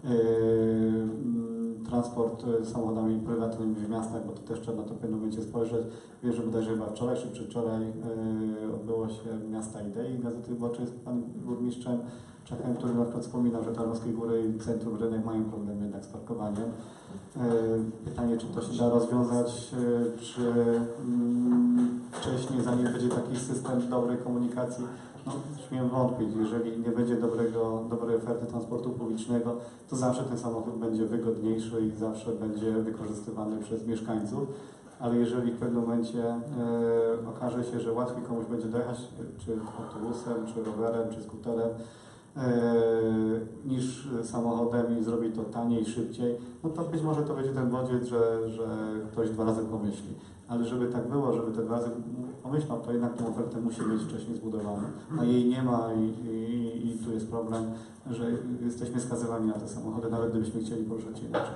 transport samochodami prywatnymi w miastach, bo to też trzeba na to w pewnym momencie spojrzeć. Wiem, że bodajże chyba wczoraj czy przedwczoraj odbyło się Miasta Idei Gazety Wyborczej z panem burmistrzem Czachem, który na przykład wspominał, że Tarnowskie Góry i Centrum Rynek mają problem jednak z parkowaniem. Pytanie, czy to się da rozwiązać, czy wcześniej, zanim będzie taki system dobrej komunikacji, no, śmiem wątpić, jeżeli nie będzie dobrego, dobrej oferty transportu publicznego, to zawsze ten samochód będzie wygodniejszy i zawsze będzie wykorzystywany przez mieszkańców, ale jeżeli w pewnym momencie e, okaże się, że łatwiej komuś będzie dojechać, czy autobusem, czy rowerem, czy skuterem, niż samochodem i zrobi to taniej, szybciej, no to być może to będzie ten bodziec, że, że ktoś dwa razy pomyśli. Ale żeby tak było, żeby te dwa razy pomyślał, to jednak tę ofertę musi mieć wcześniej zbudowaną, a jej nie ma i, i, i tu jest problem, że jesteśmy skazywani na te samochody, nawet gdybyśmy chcieli poruszać się inaczej.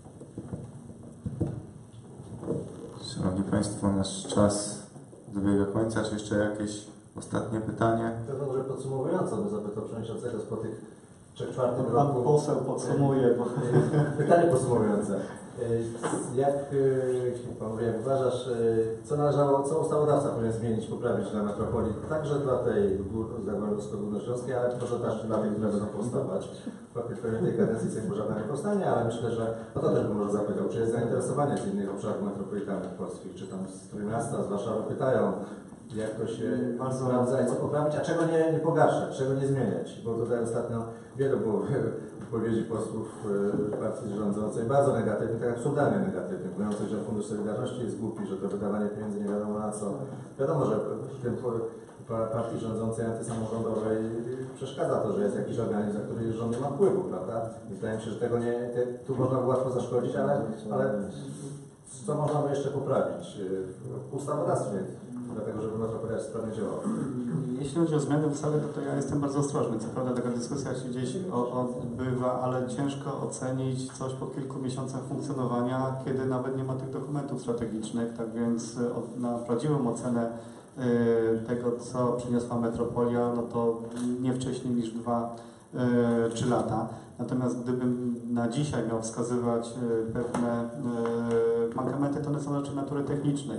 Szanowni Państwo, nasz czas dobiega końca. Czy jeszcze jakieś ostatnie pytanie? To może podsumowująco, by zapytał przewodniczącego po tych trzech czwartym Pan roku. poseł podsumuje. Bo... Pytanie podsumowujące. Jak, panowie, jak uważasz, co należało, co ustawodawca powinien zmienić, poprawić dla metropolii, także dla tej Zagłębiowsko-Górnośląskiej, ale może też dla tych, które będą powstawać. Pewnie tej kadencji Sejmu żadna nie powstanie, ale myślę, że o to też bym może zapytał, czy jest zainteresowanie z innych obszarów metropolitalnych polskich, czy tam z Trójmiasta, z Warszawy pytają, jak to się bardzo sprawdza i co poprawić, a czego nie, nie pogarszać, czego nie zmieniać, bo tutaj ostatnio wiele było wypowiedzi posłów partii rządzącej bardzo negatywnych, tak absurdalnie negatywnych, mówiących, że Fundusz Solidarności jest głupi, że to wydawanie pieniędzy nie wiadomo na co. Wiadomo, że w tym partii rządzącej antysamorządowej przeszkadza to, że jest jakiś organizm, na który rząd nie ma wpływu, prawda? Wydaje mi się, że tego nie, te, tu można było łatwo zaszkodzić, ale, ale co można by jeszcze poprawić w ustawodawstwie, dlatego żeby metropolia sprawnie działała. Jeśli chodzi o zmiany w ustawie, to, to ja jestem bardzo ostrożny. Co prawda taka dyskusja się gdzieś odbywa, ale ciężko ocenić coś po kilku miesiącach funkcjonowania, kiedy nawet nie ma tych dokumentów strategicznych, tak więc na prawdziwą ocenę tego, co przyniosła metropolia, no to nie wcześniej niż dwa, trzy lata. Natomiast gdybym na dzisiaj miał wskazywać pewne mankamenty, to one są raczej natury technicznej.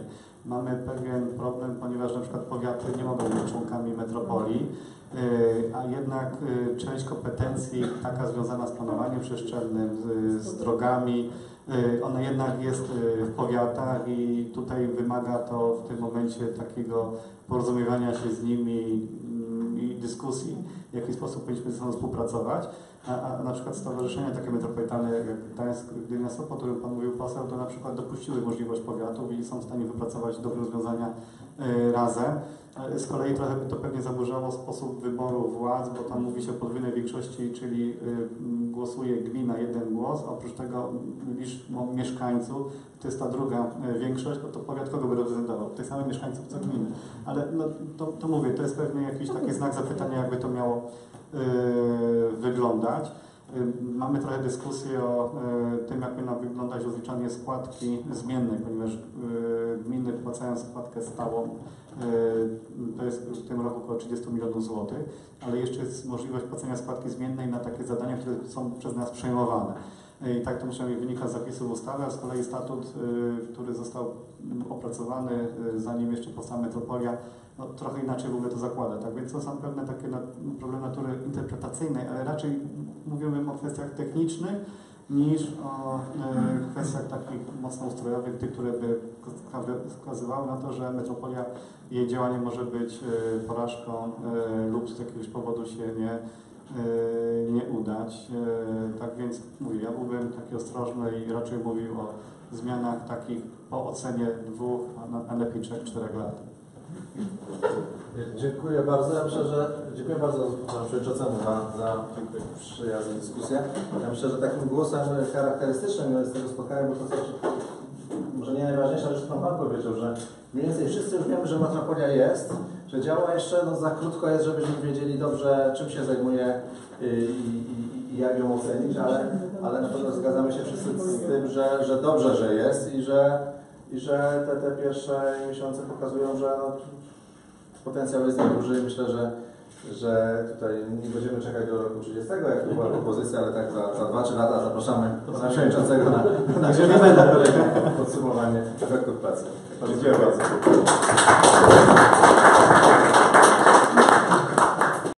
mamy pewien problem, ponieważ na przykład powiaty nie mogą być członkami metropolii, a jednak część kompetencji taka związana z planowaniem przestrzennym, z, z drogami, ona jednak jest w powiatach i tutaj wymaga to w tym momencie takiego porozumiewania się z nimi i dyskusji, w jaki sposób powinniśmy ze sobą współpracować. A, a na przykład stowarzyszenia takie metropolitalne jak Gdańsk, Gdynia, Sopot, o którym Pan mówił poseł, to na przykład dopuściły możliwość powiatów i są w stanie wypracować dobre rozwiązania y, razem. Z kolei trochę by to pewnie zaburzało sposób wyboru władz, bo tam mówi się o podwójnej większości, czyli y, głosuje gmina jeden głos, a oprócz tego liczb mieszkańców, to jest ta druga y, większość, no to powiat kogo by reprezentował? Tych samych mieszkańców co gminy. Ale no, to, to mówię, to jest pewnie jakiś taki znak zapytania, jakby to miało y, wyglądać. Mamy trochę dyskusję o y, tym, jak powinno wyglądać rozliczanie składki zmiennej, ponieważ y, gminy wpłacają składkę stałą, y, to jest w tym roku około trzydzieści milionów złotych, ale jeszcze jest możliwość płacenia składki zmiennej na takie zadania, które są przez nas przejmowane. I tak to muszę wynika z zapisów ustawy, a z kolei statut, y, który został opracowany, y, zanim jeszcze powstała metropolia, no, trochę inaczej w ogóle to zakłada. Tak więc to są pewne takie na, problemy natury interpretacyjnej, ale raczej mówimy o kwestiach technicznych niż o y, kwestiach takich mocno ustrojowych, tych, które by wskazywały na to, że metropolia, jej działanie może być y, porażką y, lub z jakiegoś powodu się nie nie udać. Tak więc mówię, ja byłbym taki ostrożny i raczej mówił o zmianach takich po ocenie dwóch, a lepiej trzech, czterech lat. Dziękuję bardzo. Ja myślę, że dziękuję bardzo panu przewodniczącemu za, za przyjazną dyskusję. Ja myślę, że takim głosem charakterystycznym z tego spotkania, bo to też może nie najważniejsza rzecz, co pan powiedział, że mniej więcej wszyscy już wiemy, że metropolia jest, że działa jeszcze, no za krótko jest, żebyśmy wiedzieli dobrze, czym się zajmuje i, i, i jak ją ocenić, ale, ale na pewno zgadzamy się wszyscy z tym, że, że dobrze, że jest i że, i że te, te pierwsze miesiące pokazują, że no, potencjał jest duży i myślę, że, że tutaj nie będziemy czekać do roku trzydziestego, jak to była propozycja, ale tak za, za dwa trzy lata zapraszamy pana przewodniczącego na, na, na podsumowanie efektów pracy. Dziękuję bardzo.